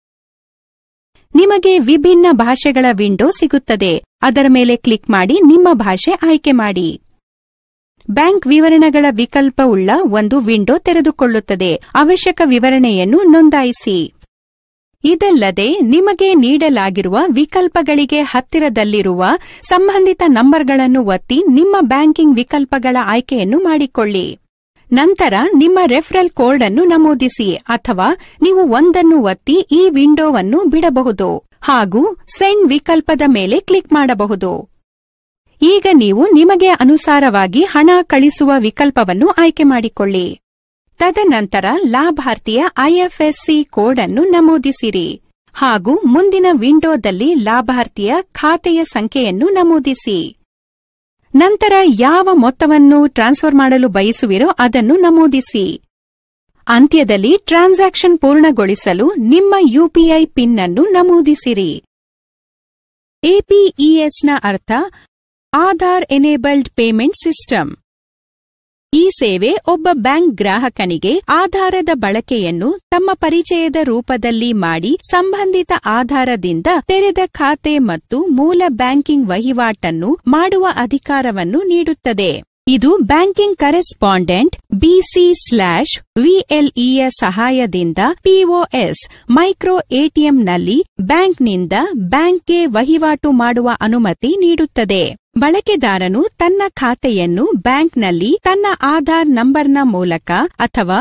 ನಿಮಗೆ ವಿಭಿನ್ನ ಭಾಷೆಗಳ ವಿಂಡೋ ಸಿಗುತ್ತದೆ. ಅದರ ಮೇಲೆ ಕ್ಲಿಕ್ ಮಾಡಿ ನಿಮ್ಮ ಭಾಷೆ ಆಯ್ಕೆ ಮಾಡಿ. ಬ್ಯಾಂಕ್ ವಿವರಣೆಗಳ ವಿಕಲ್ಪವುಳ್ಳ ಒಂದು ವಿಂಡೋ ತೆರೆದುಕೊಳ್ಳುತ್ತದೆ. ಅವಶ್ಯಕ ವಿವರಣೆಯನ್ನು ನೋಂದಾಯಿಸಿ. ಇದಲ್ಲದೆ ನಿಮಗೆ ನೀಡಲಾಗಿರುವ ವಿಕಲ್ಪಗಳಿಗೆ ಹತ್ತಿರದಲ್ಲಿರುವ ಸಂಬಂಧಿತ ನಂಬರ್ಗಳನ್ನು ಒತ್ತಿ ನಿಮ್ಮ ಬ್ಯಾಂಕಿಂಗ್ ವಿಕಲ್ಪಗಳ ಆಯ್ಕೆಯನ್ನು ಮಾಡಿಕೊಳ್ಳಿ. ನಂತರ ನಿಮ್ಮ ರೆಫರಲ್ ಕೋಡ್ ಅನ್ನು ನಮೂದಿಸಿ ಅಥವಾ ನೀವು ಒಂದನ್ನು ಒತ್ತಿ ಈ ವಿಂಡೋವನ್ನು ಬಿಡಬಹುದು ಹಾಗೂ ಸೆಂಡ್ ವಿಕಲ್ಪದ ಮೇಲೆ ಕ್ಲಿಕ್ ಮಾಡಬಹುದು. ಈಗ ನೀವು ನಿಮಗೆ ಅನುಸಾರವಾಗಿ ಹಣ ಕಳಿಸುವ ವಿಕಲ್ಪವನ್ನು ಆಯ್ಕೆ ಮಾಡಿಕೊಳ್ಳಿ. ತದನಂತರ ಲಾಭಾರ್ಥಿಯ ಐಎಫ್ಎಸ್ಸಿ ಕೋಡ್ ಅನ್ನು ನಮೂದಿಸಿರಿ ಹಾಗೂ ಮುಂದಿನ ವಿಂಡೋದಲ್ಲಿ ಲಾಭಾರ್ಥಿಯ ಖಾತೆಯ ಸಂಖ್ಯೆಯನ್ನು ನಮೂದಿಸಿ. ನಂತರ ಯಾವ ಮೊತ್ತವನ್ನು ಟ್ರಾನ್ಸ್ಫರ್ ಮಾಡಲು ಬಯಸುವಿರೋ ಅದನ್ನು ನಮೂದಿಸಿ. ಅಂತ್ಯದಲ್ಲಿ ಟ್ರಾನ್ಸಾಕ್ಷನ್ ಪೂರ್ಣಗೊಳಿಸಲು ನಿಮ್ಮ ಯುಪಿಐ ಪಿನ್ ಅನ್ನು ನಮೂದಿಸಿರಿ. ಎಪಿಇಎಸ್ನ ಅರ್ಥ ಆಧಾರ್ ಎನೇಬಲ್ಡ್ ಪೇಮೆಂಟ್ ಸಿಸ್ಟಮ್. ಈ ಸೇವೆ ಒಬ್ಬ ಬ್ಯಾಂಕ್ ಗ್ರಾಹಕನಿಗೆ ಆಧಾರದ ಬಳಕೆಯನ್ನು ತಮ್ಮ ಪರಿಚಯದ ರೂಪದಲ್ಲಿ ಮಾಡಿ ಸಂಬಂಧಿತ ಆಧಾರದಿಂದ ತೆರೆದ ಖಾತೆ ಮತ್ತು ಮೂಲ ಬ್ಯಾಂಕಿಂಗ್ ವಹಿವಾಟನ್ನು ಮಾಡುವ ಅಧಿಕಾರವನ್ನು ನೀಡುತ್ತದೆ. ಇದು ಬ್ಯಾಂಕಿಂಗ್ ಕರೆಸ್ಪಾಂಡೆಂಟ್ BC/VLEಯ ಸಹಾಯದಿಂದ POS ಮೈಕ್ರೋ ಎಟಿಎಂನಲ್ಲಿ ಬ್ಯಾಂಕ್ನಿಂದ ಬ್ಯಾಂಕ್ಗೆ ವಹಿವಾಟು ಮಾಡುವ ಅನುಮತಿ ನೀಡುತ್ತದೆ. ಬಳಕೆದಾರನು ತನ್ನ ಖಾತೆಯನ್ನು ಬ್ಯಾಂಕ್ನಲ್ಲಿ ತನ್ನ ಆಧಾರ್ ನಂಬರ್ನ ಮೂಲಕ ಅಥವಾ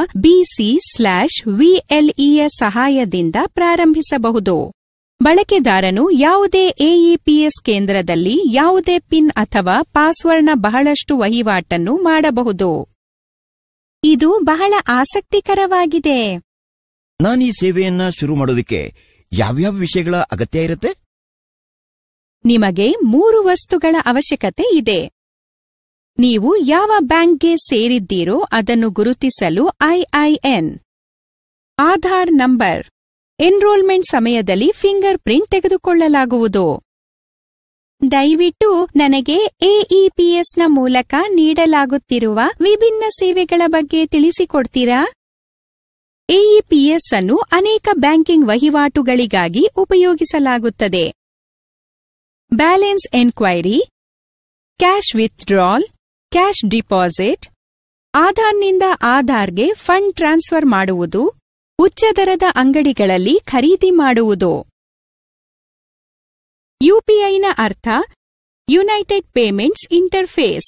BC/VLEಯ ಸಹಾಯದಿಂದ ಪ್ರಾರಂಭಿಸಬಹುದು. ಬಳಕೆದಾರನು ಯಾವುದೇ ಎಇಪಿಎಸ್ ಕೇಂದ್ರದಲ್ಲಿ ಯಾವುದೇ ಪಿನ್ ಅಥವಾ ಪಾಸ್ವರ್ಡ್ನ ಬಹಳಷ್ಟು ವಹಿವಾಟನ್ನು ಮಾಡಬಹುದು. ಇದು ಬಹಳ ಆಸಕ್ತಿಕರವಾಗಿದೆ. ನಾನು ಈ ಸೇವೆಯನ್ನ ಶುರು ಮಾಡೋದಕ್ಕೆ ಯಾವ್ಯಾವ ವಿಷಯಗಳ ಅಗತ್ಯ ಇರುತ್ತೆ? ನಿಮಗೆ 3 ವಸ್ತುಗಳ ಅವಶ್ಯಕತೆ ಇದೆ. ನೀವು ಯಾವ ಬ್ಯಾಂಕ್ಗೆ ಸೇರಿದ್ದೀರೋ ಅದನ್ನು ಗುರುತಿಸಲು ಐಐಎನ್, ಆಧಾರ್ ನಂಬರ್, ಎನ್ರೋಲ್ಮೆಂಟ್ ಸಮಯದಲ್ಲಿ ಫಿಂಗರ್ ಪ್ರಿಂಟ್ ತೆಗೆದುಕೊಳ್ಳಲಾಗುವುದು. ದಯವಿಟ್ಟು ನನಗೆ ಎಇಪಿಎಸ್ನ ಮೂಲಕ ನೀಡಲಾಗುತ್ತಿರುವ ವಿಭಿನ್ನ ಸೇವೆಗಳ ಬಗ್ಗೆ ತಿಳಿಸಿಕೊಡ್ತೀರಾ? ಎಇಪಿಎಸ್ ಅನ್ನು ಅನೇಕ ಬ್ಯಾಂಕಿಂಗ್ ವಹಿವಾಟುಗಳಿಗಾಗಿ ಉಪಯೋಗಿಸಲಾಗುತ್ತದೆ. Balance enquiry, cash withdrawal, cash deposit, ಆಧಾರ್ನಿಂದ ಆಧಾರ್ಗೆ ಫಂಡ್ ಟ್ರಾನ್ಸ್ಫರ್ ಮಾಡುವುದು, ಉಚ್ಚ ದರದ ಅಂಗಡಿಗಳಲ್ಲಿ ಖರೀದಿ ಮಾಡುವುದು. ಯುಪಿಐನ ಅರ್ಥ ಯುನೈಟೆಡ್ ಪೇಮೆಂಟ್ಸ್ ಇಂಟರ್ಫೇಸ್.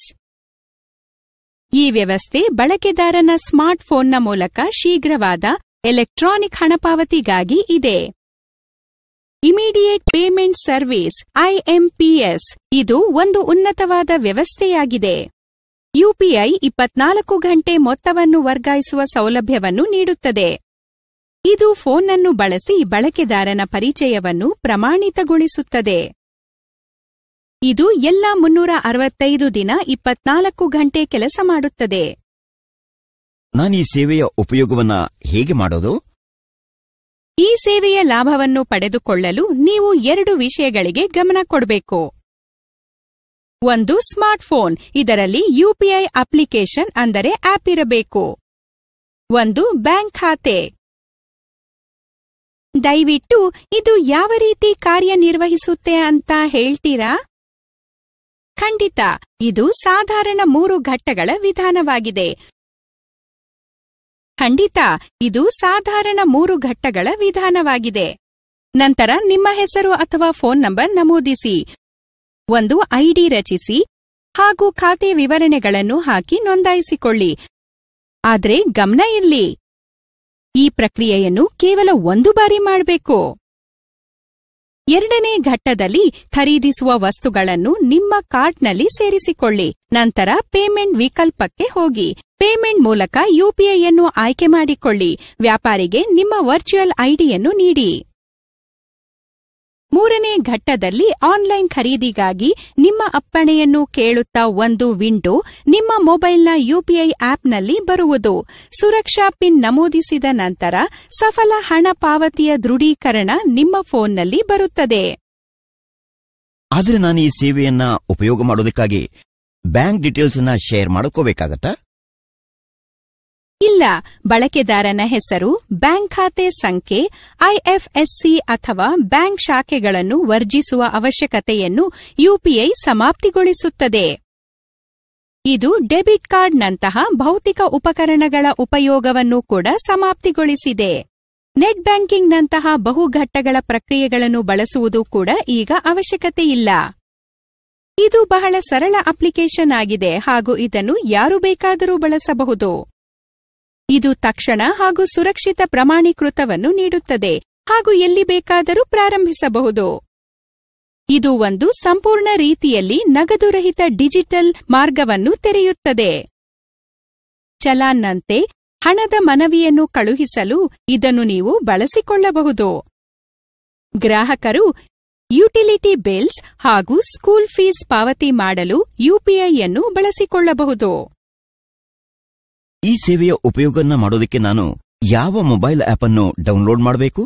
ಈ ವ್ಯವಸ್ಥೆ ಬಳಕೆದಾರನ ಸ್ಮಾರ್ಟ್ಫೋನ್ನ ಮೂಲಕ ಶೀಘ್ರವಾದ ಎಲೆಕ್ಟ್ರಾನಿಕ್ ಹಣಪಾವತಿಗಾಗಿ ಇದೆ. ಇಮಿಡಿಯೇಟ್ ಪೇಮೆಂಟ್ ಸರ್ವಿಸ್ ಐಎಂಪಿಎಸ್ ಇದು ಒಂದು ಉನ್ನತವಾದ ವ್ಯವಸ್ಥೆಯಾಗಿದೆ. ಯುಪಿಐ 24 ಗಂಟೆ ಮೊತ್ತವನ್ನು ವರ್ಗಾಯಿಸುವ ಸೌಲಭ್ಯವನ್ನು ನೀಡುತ್ತದೆ. ಇದು ಫೋನ್ ಅನ್ನು ಬಳಸಿ ಬಳಕೆದಾರನ ಪರಿಚಯವನ್ನು ಪ್ರಮಾಣಿತಗೊಳಿಸುತ್ತದೆ. ಇದು ಎಲ್ಲ 365 ದಿನ 24 ಗಂಟೆ ಕೆಲಸ ಮಾಡುತ್ತದೆ. ನಾನು ಈ ಸೇವೆಯ ಉಪಯೋಗವನ್ನ ಹೇಗೆ ಮಾಡೋದು? ಈ ಸೇವೆಯ ಲಾಭವನ್ನು ಪಡೆದುಕೊಳ್ಳಲು ನೀವು 2 ವಿಷಯಗಳಿಗೆ ಗಮನ ಕೊಡಬೇಕು. ಒಂದು, ಸ್ಮಾರ್ಟ್ಫೋನ್, ಇದರಲ್ಲಿ ಯುಪಿಐ ಅಪ್ಲಿಕೇಶನ್ ಅಂದರೆ ಆಪ್ ಇರಬೇಕು. ಒಂದು, ಬ್ಯಾಂಕ್ ಖಾತೆ. ದಯವಿಟ್ಟು ಇದು ಯಾವ ರೀತಿ ಕಾರ್ಯನಿರ್ವಹಿಸುತ್ತೆ ಅಂತ ಹೇಳ್ತೀರಾ? ಖಂಡಿತ, ಇದು ಸಾಧಾರಣ 3 ಘಟ್ಟಗಳ ವಿಧಾನವಾಗಿದೆ. ನಂತರ ನಿಮ್ಮ ಹೆಸರು ಅಥವಾ ಫೋನ್ ನಂಬರ್ ನಮೂದಿಸಿ, ಒಂದು ಐಡಿ ರಚಿಸಿ ಹಾಗೂ ಖಾತೆ ವಿವರಣೆಗಳನ್ನು ಹಾಕಿ ನೋಂದಾಯಿಸಿಕೊಳ್ಳಿ. ಆದರೆ ಗಮನ ಇರ್ಲಿ, ಈ ಪ್ರಕ್ರಿಯೆಯನ್ನು ಕೇವಲ 1 ಬಾರಿ ಮಾಡಬೇಕು. 2ನೇ ಘಟ್ಟದಲ್ಲಿ ಖರೀದಿಸುವ ವಸ್ತುಗಳನ್ನು ನಿಮ್ಮ ಕಾರ್ಟ್ನಲ್ಲಿ ಸೇರಿಸಿಕೊಳ್ಳಿ. ನಂತರ ಪೇಮೆಂಟ್ ವಿಕಲ್ಪಕ್ಕೆ ಹೋಗಿ ಪೇಮೆಂಟ್ ಮೂಲಕ ಯುಪಿಐಯನ್ನು ಆಯ್ಕೆ ಮಾಡಿಕೊಳ್ಳಿ. ವ್ಯಾಪಾರಿಗೆ ನಿಮ್ಮ ವರ್ಚುವಲ್ ಐಡಿಯನ್ನು ನೀಡಿ. 3ನೇ ಘಟ್ಟದಲ್ಲಿ ಆನ್ಲೈನ್ ಖರೀದಿಗಾಗಿ ನಿಮ್ಮ ಅಪ್ಪಣೆಯನ್ನು ಕೇಳುತ್ತಾ ಒಂದು ವಿಂಡೋ ನಿಮ್ಮ ಮೊಬೈಲ್ನ ಯುಪಿಐ ಆಪ್ನಲ್ಲಿ ಬರುವುದು. ಸುರಕ್ಷಾ ಪಿನ್ ನಮೂದಿಸಿದ ನಂತರ ಸಫಲ ಹಣ ಪಾವತಿಯ ದೃಢೀಕರಣ ನಿಮ್ಮ ಫೋನ್ನಲ್ಲಿ ಬರುತ್ತದೆ. ಆದರೆ ನಾನು ಈ ಸೇವೆಯನ್ನ ಉಪಯೋಗ ಮಾಡೋದಕ್ಕಾಗಿ ಬ್ಯಾಂಕ್ ಡೀಟೇಲ್ಸ್ ಅನ್ನ ಶೇರ್ ಮಾಡ್ಕೋಬೇಕಾಗತ್ತಾ? ಇಲ್ಲ, ಬಳಕೆದಾರನ ಹೆಸರು, ಬ್ಯಾಂಕ್ ಖಾತೆ ಸಂಖ್ಯೆ, ಐಎಫ್ಎಸ್ಸಿ ಅಥವಾ ಬ್ಯಾಂಕ್ ಶಾಖೆಗಳನ್ನು ವರ್ಜಿಸುವ ಅವಶ್ಯಕತೆಯನ್ನು ಯುಪಿಐ ಸಮಾಪ್ತಿಗೊಳಿಸುತ್ತದೆ. ಇದು ಡೆಬಿಟ್ ಕಾರ್ಡ್ನಂತಹ ಭೌತಿಕ ಉಪಕರಣಗಳ ಉಪಯೋಗವನ್ನು ಕೂಡ ಸಮಾಪ್ತಿಗೊಳಿಸಿದೆ. ನೆಟ್ ಬ್ಯಾಂಕಿಂಗ್ನಂತಹ ಬಹುಘಟ್ಟಗಳ ಪ್ರಕ್ರಿಯೆಗಳನ್ನು ಬಳಸುವುದು ಕೂಡ ಈಗ ಅವಶ್ಯಕತೆಯಿಲ್ಲ. ಇದು ಬಹಳ ಸರಳ ಅಪ್ಲಿಕೇಶನ್ ಆಗಿದೆ ಹಾಗೂ ಇದನ್ನು ಯಾರು ಬೇಕಾದರೂ ಬಳಸಬಹುದು. ಇದು ತಕ್ಷಣ ಹಾಗೂ ಸುರಕ್ಷಿತ ಪ್ರಮಾಣೀಕೃತವನ್ನು ನೀಡುತ್ತದೆ ಹಾಗೂ ಎಲ್ಲಿ ಬೇಕಾದರೂ ಪ್ರಾರಂಭಿಸಬಹುದು. ಇದು ಒಂದು ಸಂಪೂರ್ಣ ರೀತಿಯಲ್ಲಿ ನಗದುರಹಿತ ಡಿಜಿಟಲ್ ಮಾರ್ಗವನ್ನು ತೆರೆಯುತ್ತದೆ. ಚಲಾನ್ನಂತೆ ಹಣದ ಮನವಿಯನ್ನು ಕಳುಹಿಸಲು ಇದನ್ನು ನೀವು ಬಳಸಿಕೊಳ್ಳಬಹುದು. ಗ್ರಾಹಕರು ಯುಟಿಲಿಟಿ ಬಿಲ್ಸ್ ಹಾಗೂ ಸ್ಕೂಲ್ ಫೀಸ್ ಪಾವತಿ ಮಾಡಲು ಯುಪಿಐಯನ್ನು ಬಳಸಿಕೊಳ್ಳಬಹುದು. ಈ ಸೇವೆಯ ಉಪಯೋಗವನ್ನು ಮಾಡೋದಕ್ಕೆ ನಾನು ಯಾವ ಮೊಬೈಲ್ ಆಪ್ ಅನ್ನು ಡೌನ್ಲೋಡ್ ಮಾಡಬೇಕು?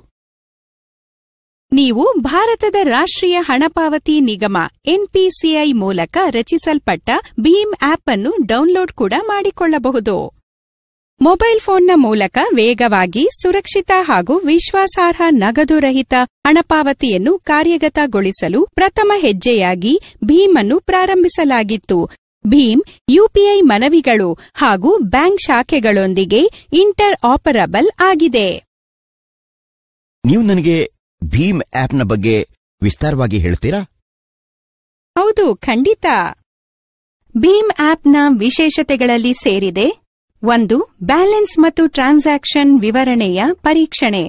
ನೀವು ಭಾರತದ ರಾಷ್ಟ್ರೀಯ ಹಣಪಾವತಿ ನಿಗಮ ಎನ್ಪಿಸಿಐ ಮೂಲಕ ರಚಿಸಲ್ಪಟ್ಟ ಭೀಮ್ ಆಪ್ ಅನ್ನು ಡೌನ್ಲೋಡ್ ಕೂಡ ಮಾಡಿಕೊಳ್ಳಬಹುದು. ಮೊಬೈಲ್ ಫೋನ್ನ ಮೂಲಕ ವೇಗವಾಗಿ, ಸುರಕ್ಷಿತ ಹಾಗೂ ವಿಶ್ವಾಸಾರ್ಹ ನಗದುರಹಿತ ಹಣಪಾವತಿಯನ್ನು ಕಾರ್ಯಗತಗೊಳಿಸಲು ಪ್ರಥಮ ಹೆಜ್ಜೆಯಾಗಿ ಭೀಮ್ ಅನ್ನು ಪ್ರಾರಂಭಿಸಲಾಗಿತ್ತು. ಭೀಮ್ ಯುಪಿಐ ಮನವಿಗಳು ಹಾಗೂ ಬ್ಯಾಂಕ್ ಶಾಖೆಗಳೊಂದಿಗೆ ಇಂಟರ್ ಆಪರಬಲ್ ಆಗಿದೆ. ನೀವು ನನಗೆ ಭೀಮ್ ಆಪ್ನ ಬಗ್ಗೆ ವಿಸ್ತಾರವಾಗಿ ಹೇಳ್ತೀರಾ? ಹೌದು, ಖಂಡಿತ. ಭೀಮ್ ಆಪ್ನ ವಿಶೇಷತೆಗಳಲ್ಲಿ ಸೇರಿದೆ: 1. ಬ್ಯಾಲೆನ್ಸ್ ಮತ್ತು ಟ್ರಾನ್ಸಾಕ್ಷನ್ ವಿವರಣೆಯ ಪರೀಕ್ಷಣೆ.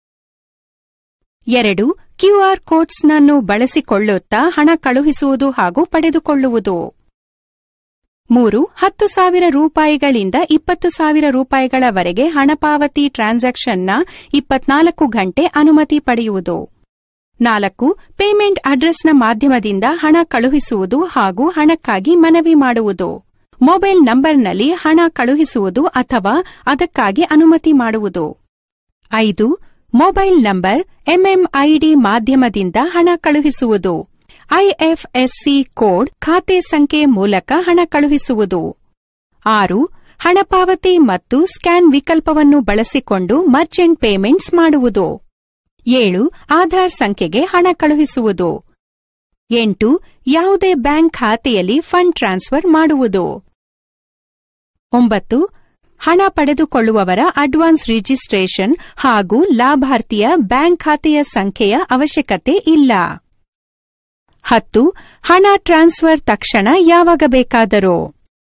2. ಕ್ಯೂಆರ್ ಕೋಡ್ಸ್ನನ್ನು ಬಳಸಿಕೊಳ್ಳುತ್ತಾ ಹಣ ಕಳುಹಿಸುವುದು ಹಾಗೂ ಪಡೆದುಕೊಳ್ಳುವುದು. 3. 10,000 ರೂಪಾಯಿಗಳಿಂದ 20,000 ರೂಪಾಯಿಗಳವರೆಗೆ ಹಣಪಾವತಿ ಟ್ರಾನ್ಸಾಕ್ಷನ್ನ 24 ಗಂಟೆ ಅನುಮತಿ ಪಡೆಯುವುದು. 4. ಪೇಮೆಂಟ್ ಅಡ್ರೆಸ್ನ ಮಾಧ್ಯಮದಿಂದ ಹಣ ಕಳುಹಿಸುವುದು ಹಾಗೂ ಹಣಕ್ಕಾಗಿ ಮನವಿ ಮಾಡುವುದು. ಮೊಬೈಲ್ ನಂಬರ್ನಲ್ಲಿ ಹಣ ಕಳುಹಿಸುವುದು ಅಥವಾ ಅದಕ್ಕಾಗಿ ಅನುಮತಿ ಮಾಡುವುದು. 5. ಮೊಬೈಲ್ ನಂಬರ್ ಎಂಎಂಐಡಿ ಮಾಧ್ಯಮದಿಂದ ಹಣ ಕಳುಹಿಸುವುದು. ಐಎಫ್ಎಸ್ಸಿ ಕೋಡ್ ಖಾತೆ ಸಂಖ್ಯೆ ಮೂಲಕ ಹಣ ಕಳುಹಿಸುವುದು. 6. ಹಣಪಾವತಿ ಮತ್ತು ಸ್ಕ್ಯಾನ್ ವಿಕಲ್ಪವನ್ನು ಬಳಸಿಕೊಂಡು ಮರ್ಚೆಂಟ್ ಪೇಮೆಂಟ್ಸ್ ಮಾಡುವುದು. 7. ಆಧಾರ್ ಸಂಖ್ಯೆಗೆ ಹಣ ಕಳುಹಿಸುವುದು. 8. ಯಾವುದೇ ಬ್ಯಾಂಕ್ ಖಾತೆಯಲ್ಲಿ ಫಂಡ್ ಟ್ರಾನ್ಸ್ಫರ್ ಮಾಡುವುದು. 9. ಹಣ ಪಡೆದುಕೊಳ್ಳುವವರ ಅಡ್ವಾನ್ಸ್ ರಿಜಿಸ್ಟ್ರೇಷನ್ ಹಾಗೂ ಲಾಭಾರ್ಥಿಯ ಬ್ಯಾಂಕ್ ಖಾತೆಯ ಸಂಖ್ಯೆಯ ಅವಶ್ಯಕತೆ ಇಲ್ಲ. 10. ಹಣ ಟ್ರಾನ್ಸ್ಫರ್ ತಕ್ಷಣ ಯಾವಾಗ ಬೇಕಾದರೂ.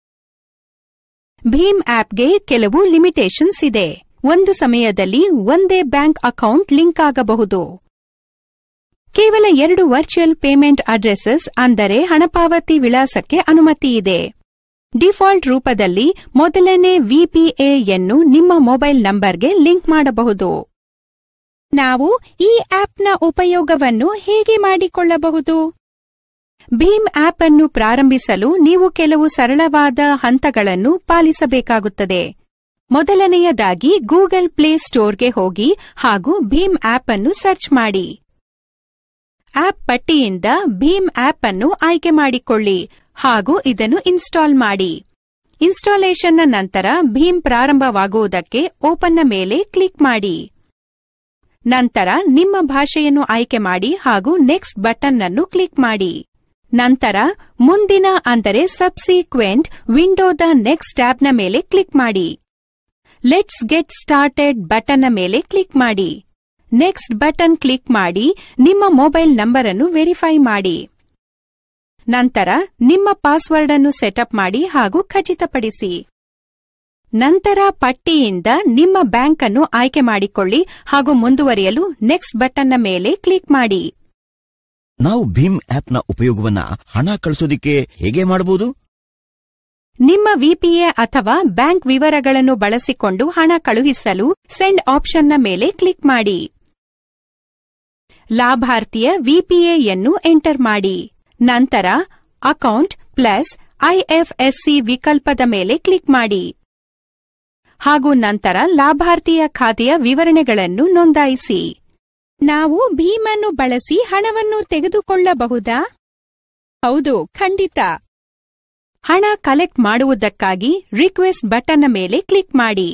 ಭೀಮ್ ಆಪ್ಗೆ ಕೆಲವು ಲಿಮಿಟೇಷನ್ಸ್ ಇದೆ. ಒಂದು ಸಮಯದಲ್ಲಿ ಒಂದೇ ಬ್ಯಾಂಕ್ ಅಕೌಂಟ್ ಲಿಂಕ್ ಆಗಬಹುದು. ಕೇವಲ 2 ವರ್ಚುವಲ್ ಪೇಮೆಂಟ್ ಅಡ್ರೆಸಸ್ ಅಂದರೆ ಹಣಪಾವತಿ ವಿಳಾಸಕ್ಕೆ ಅನುಮತಿಯಿದೆ. ಡಿಫಾಲ್ಟ್ ರೂಪದಲ್ಲಿ ಮೊದಲನೇ ವಿಪಿಎಯನ್ನು ನಿಮ್ಮ ಮೊಬೈಲ್ ನಂಬರ್ಗೆ ಲಿಂಕ್ ಮಾಡಬಹುದು. ನಾವು ಈ ಆಪ್ನ ಉಪಯೋಗವನ್ನು ಹೇಗೆ ಮಾಡಿಕೊಳ್ಳಬಹುದು? ಭೀಮ್ ಆಪ್ ಅನ್ನು ಪ್ರಾರಂಭಿಸಲು ನೀವು ಕೆಲವು ಸರಳವಾದ ಹಂತಗಳನ್ನು ಪಾಲಿಸಬೇಕಾಗುತ್ತದೆ. ಮೊದಲನೆಯದಾಗಿ ಗೂಗಲ್ ಪ್ಲೇ ಸ್ಟೋರ್ಗೆ ಹೋಗಿ ಹಾಗೂ ಭೀಮ್ ಆಪ್ ಅನ್ನು ಸರ್ಚ್ ಮಾಡಿ. ಆಪ್ ಪಟ್ಟಿಯಿಂದ ಭೀಮ್ ಆಪ್ ಅನ್ನು ಆಯ್ಕೆ ಮಾಡಿಕೊಳ್ಳಿ ಹಾಗೂ ಇದನ್ನು ಇನ್ಸ್ಟಾಲ್ ಮಾಡಿ. ಇನ್ಸ್ಟಾಲೇಷನ್ನ ನಂತರ ಭೀಮ್ ಪ್ರಾರಂಭವಾಗುವುದಕ್ಕೆ ಓಪನ್ನ ಮೇಲೆ ಕ್ಲಿಕ್ ಮಾಡಿ. ನಂತರ ನಿಮ್ಮ ಭಾಷೆಯನ್ನು ಆಯ್ಕೆ ಮಾಡಿ ಹಾಗೂ ನೆಕ್ಸ್ಟ್ ಬಟನ್ ಅನ್ನು ಕ್ಲಿಕ್ ಮಾಡಿ. ನಂತರ ಮುಂದಿನ ಅಂದರೆ ಸಬ್ಸಿಕ್ವೆಂಟ್ ವಿಂಡೋದ ನೆಕ್ಸ್ಟ್ ಟ್ಯಾಬ್ನ ಮೇಲೆ ಕ್ಲಿಕ್ ಮಾಡಿ. ಲೆಟ್ಸ್ ಗೆಟ್ ಸ್ಟಾರ್ಟೆಡ್ ಬಟನ್ನ ಮೇಲೆ ಕ್ಲಿಕ್ ಮಾಡಿ. ನೆಕ್ಸ್ಟ್ ಬಟನ್ ಕ್ಲಿಕ್ ಮಾಡಿ ನಿಮ್ಮ ಮೊಬೈಲ್ ನಂಬರ್ ಅನ್ನು ವೆರಿಫೈ ಮಾಡಿ. ನಂತರ ನಿಮ್ಮ ಪಾಸ್ವರ್ಡ್ ಅನ್ನು ಸೆಟಪ್ ಮಾಡಿ ಹಾಗೂ ಖಚಿತಪಡಿಸಿ. ನಂತರ ಪಟ್ಟಿಯಿಂದ ನಿಮ್ಮ ಬ್ಯಾಂಕ್ ಅನ್ನು ಆಯ್ಕೆ ಮಾಡಿಕೊಳ್ಳಿ ಹಾಗೂ ಮುಂದುವರಿಯಲು ನೆಕ್ಸ್ಟ್ ಬಟನ್ನ ಮೇಲೆ ಕ್ಲಿಕ್ ಮಾಡಿ. ನಾವು ಭೀಮ್ ಆಪ್ನ ಉಪಯೋಗವನ್ನ ಹಣ ಕಳಿಸೋದಿಕ್ಕೆ ಹೇಗೆ ಮಾಡಬಹುದು? ನಿಮ್ಮ ವಿಪಿಎ ಅಥವಾ ಬ್ಯಾಂಕ್ ವಿವರಗಳನ್ನು ಬಳಸಿಕೊಂಡು ಹಣ ಕಳುಹಿಸಲು ಸೆಂಡ್ ಆಪ್ಷನ್ನ ಮೇಲೆ ಕ್ಲಿಕ್ ಮಾಡಿ. ಲಾಭಾರ್ಥಿಯ ವಿಪಿಎಯನ್ನು ಎಂಟರ್ ಮಾಡಿ. ನಂತರ ಅಕೌಂಟ್ ಪ್ಲಸ್ ಐಎಫ್ಎಸ್ಸಿ ವಿಕಲ್ಪದ ಮೇಲೆ ಕ್ಲಿಕ್ ಮಾಡಿ ಹಾಗೂ ನಂತರ ಲಾಭಾರ್ಥಿಯ ಖಾತೆಯ ವಿವರಣೆಗಳನ್ನು ನೋಂದಾಯಿಸಿ. ನಾವು ಭೀಮ್ ಅನ್ನು ಬಳಸಿ ಹಣವನ್ನು ತೆಗೆದುಕೊಳ್ಳಬಹುದಾ? ಹೌದು, ಖಂಡಿತ. ಹಣ ಕಲೆಕ್ಟ್ ಮಾಡುವುದಕ್ಕಾಗಿ ರಿಕ್ವೆಸ್ಟ್ ಬಟನ್ನ ಮೇಲೆ ಕ್ಲಿಕ್ ಮಾಡಿ.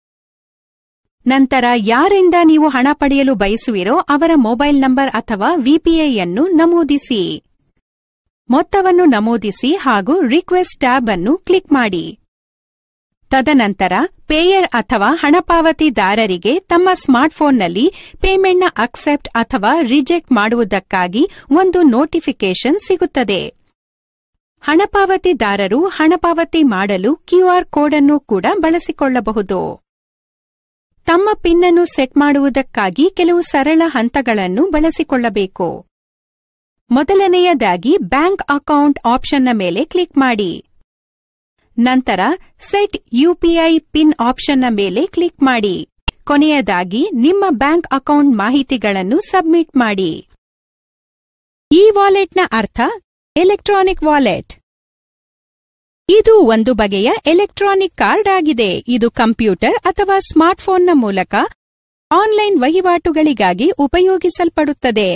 ನಂತರ ಯಾರಿಂದ ನೀವು ಹಣ ಪಡೆಯಲು ಬಯಸುವಿರೋ ಅವರ ಮೊಬೈಲ್ ನಂಬರ್ ಅಥವಾ ವಿಪಿಎಯನ್ನು ನಮೂದಿಸಿ. ಮೊತ್ತವನ್ನು ನಮೂದಿಸಿ ಹಾಗೂ ರಿಕ್ವೆಸ್ಟ್ ಟ್ಯಾಬ್ ಅನ್ನು ಕ್ಲಿಕ್ ಮಾಡಿ. ತದನಂತರ ಪೇಯರ್ ಅಥವಾ ಹಣಪಾವತಿದಾರರಿಗೆ ತಮ್ಮ ಸ್ಮಾರ್ಟ್ಫೋನ್ನಲ್ಲಿ ಪೇಮೆಂಟ್ನ ಅಕ್ಸೆಪ್ಟ್ ಅಥವಾ ರಿಜೆಕ್ಟ್ ಮಾಡುವುದಕ್ಕಾಗಿ ಒಂದು ನೋಟಿಫಿಕೇಷನ್ ಸಿಗುತ್ತದೆ. ಹಣಪಾವತಿದಾರರು ಹಣಪಾವತಿ ಮಾಡಲು ಕ್ಯೂಆರ್ ಕೋಡ್ ಅನ್ನು ಕೂಡ ಬಳಸಿಕೊಳ್ಳಬಹುದು. ತಮ್ಮ ಪಿನ್ ಅನ್ನು ಸೆಟ್ ಮಾಡುವುದಕ್ಕಾಗಿ ಕೆಲವು ಸರಳ ಹಂತಗಳನ್ನು ಬಳಸಿಕೊಳ್ಳಬೇಕು. ಮೊದಲನೆಯದಾಗಿ ಬ್ಯಾಂಕ್ ಅಕೌಂಟ್ ಆಪ್ಷನ್ನ ಮೇಲೆ ಕ್ಲಿಕ್ ಮಾಡಿ. ನಂತರ ಸೆಟ್ ಯುಪಿಐ ಪಿನ್ ಆಪ್ಷನ್ನ ಮೇಲೆ ಕ್ಲಿಕ್ ಮಾಡಿ. ಕೊನೆಯದಾಗಿ ನಿಮ್ಮ ಬ್ಯಾಂಕ್ ಅಕೌಂಟ್ ಮಾಹಿತಿಗಳನ್ನು ಸಬ್ಮಿಟ್ ಮಾಡಿ. ಈ ವಾಲೆಟ್ನ ಅರ್ಥ ಎಲೆಕ್ಟ್ರಾನಿಕ್ ವಾಲೆಟ್. ಇದು ಒಂದು ಬಗೆಯ ಎಲೆಕ್ಟ್ರಾನಿಕ್ ಕಾರ್ಡ್ ಆಗಿದೆ. ಇದು ಕಂಪ್ಯೂಟರ್ ಅಥವಾ ಸ್ಮಾರ್ಟ್ಫೋನ್ನ ಮೂಲಕ ಆನ್ಲೈನ್ ವಹಿವಾಟುಗಳಿಗಾಗಿ ಉಪಯೋಗಿಸಲ್ಪಡುತ್ತದೆ.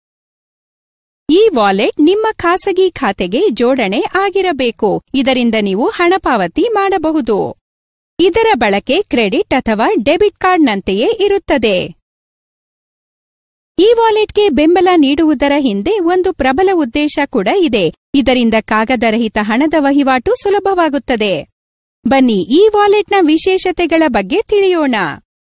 ಈ ವಾಲೆಟ್ ನಿಮ್ಮ ಖಾಸಗಿ ಖಾತೆಗೆ ಜೋಡಣೆ ಆಗಿರಬೇಕು. ಇದರಿಂದ ನೀವು ಹಣ ಪಾವತಿ ಮಾಡಬಹುದು. ಇದರ ಬಳಕೆ ಕ್ರೆಡಿಟ್ ಅಥವಾ ಡೆಬಿಟ್ ಕಾರ್ಡ್ನಂತೆಯೇ ಇರುತ್ತದೆ. ಈ ವಾಲೆಟ್ಗೆ ಬೆಂಬಲ ನೀಡುವುದರ ಹಿಂದೆ ಒಂದು ಪ್ರಬಲ ಉದ್ದೇಶ ಕೂಡ ಇದೆ. ಇದರಿಂದ ಕಾಗದರಹಿತ ಹಣದ ವಹಿವಾಟು ಸುಲಭವಾಗುತ್ತದೆ. ಬನ್ನಿ ಈ ವಾಲೆಟ್ನ ವಿಶೇಷತೆಗಳ ಬಗ್ಗೆ ತಿಳಿಯೋಣ.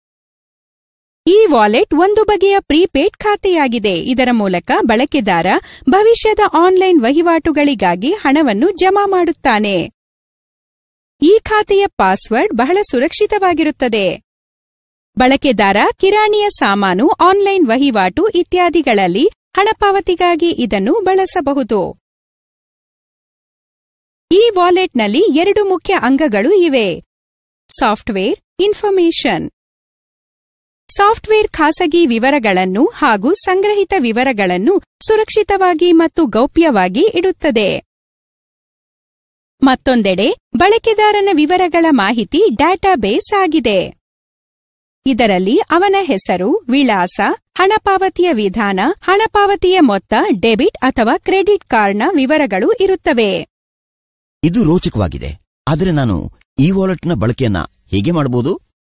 ಈ ವಾಲೆಟ್ ಒಂದು ಬಗೆಯ ಪ್ರೀಪೇಡ್ ಖಾತೆಯಾಗಿದೆ. ಇದರ ಮೂಲಕ ಬಳಕೆದಾರ ಭವಿಷ್ಯದ ಆನ್ಲೈನ್ ವಹಿವಾಟುಗಳಿಗಾಗಿ ಹಣವನ್ನು ಜಮಾ ಮಾಡುತ್ತಾನೆ. ಈ ಖಾತೆಯ ಪಾಸ್ವರ್ಡ್ ಬಹಳ ಸುರಕ್ಷಿತವಾಗಿರುತ್ತದೆ. ಬಳಕೆದಾರ ಕಿರಾಣಿಯ ಸಾಮಾನು, ಆನ್ಲೈನ್ ವಹಿವಾಟು ಇತ್ಯಾದಿಗಳಲ್ಲಿ ಹಣ ಪಾವತಿಗಾಗಿ ಇದನ್ನು ಬಳಸಬಹುದು. ಈ ವಾಲೆಟ್ನಲ್ಲಿ 2 ಮುಖ್ಯ ಅಂಗಗಳು ಇವೆ: ಸಾಫ್ಟ್ವೇರ್, ಇನ್ಫಾರ್ಮೇಷನ್. ಸಾಫ್ಟ್ವೇರ್ ಖಾಸಗಿ ವಿವರಗಳನ್ನು ಹಾಗೂ ಸಂಗ್ರಹಿತ ವಿವರಗಳನ್ನು ಸುರಕ್ಷಿತವಾಗಿ ಮತ್ತು ಗೌಪ್ಯವಾಗಿ ಇಡುತ್ತದೆ. ಮತ್ತೊಂದೆಡೆ ಬಳಕೆದಾರನ ವಿವರಗಳ ಮಾಹಿತಿ ಡಾಟಾಬೇಸ್ ಆಗಿದೆ. ಇದರಲ್ಲಿ ಅವನ ಹೆಸರು, ವಿಳಾಸ, ಹಣ ಪಾವತಿಯ ವಿಧಾನ, ಹಣ ಪಾವತಿಯ ಮೊತ್ತ, ಡೆಬಿಟ್ ಅಥವಾ ಕ್ರೆಡಿಟ್ ಕಾರ್ಡ್ನ ವಿವರಗಳು ಇರುತ್ತವೆ. ಇದು ರೋಚಕವಾಗಿದೆ. ಆದರೆ ನಾನು ಈ ವಾಲೆಟ್ನ ಬಳಕೆಯನ್ನ ಹೇಗೆ ಮಾಡಬಹುದು?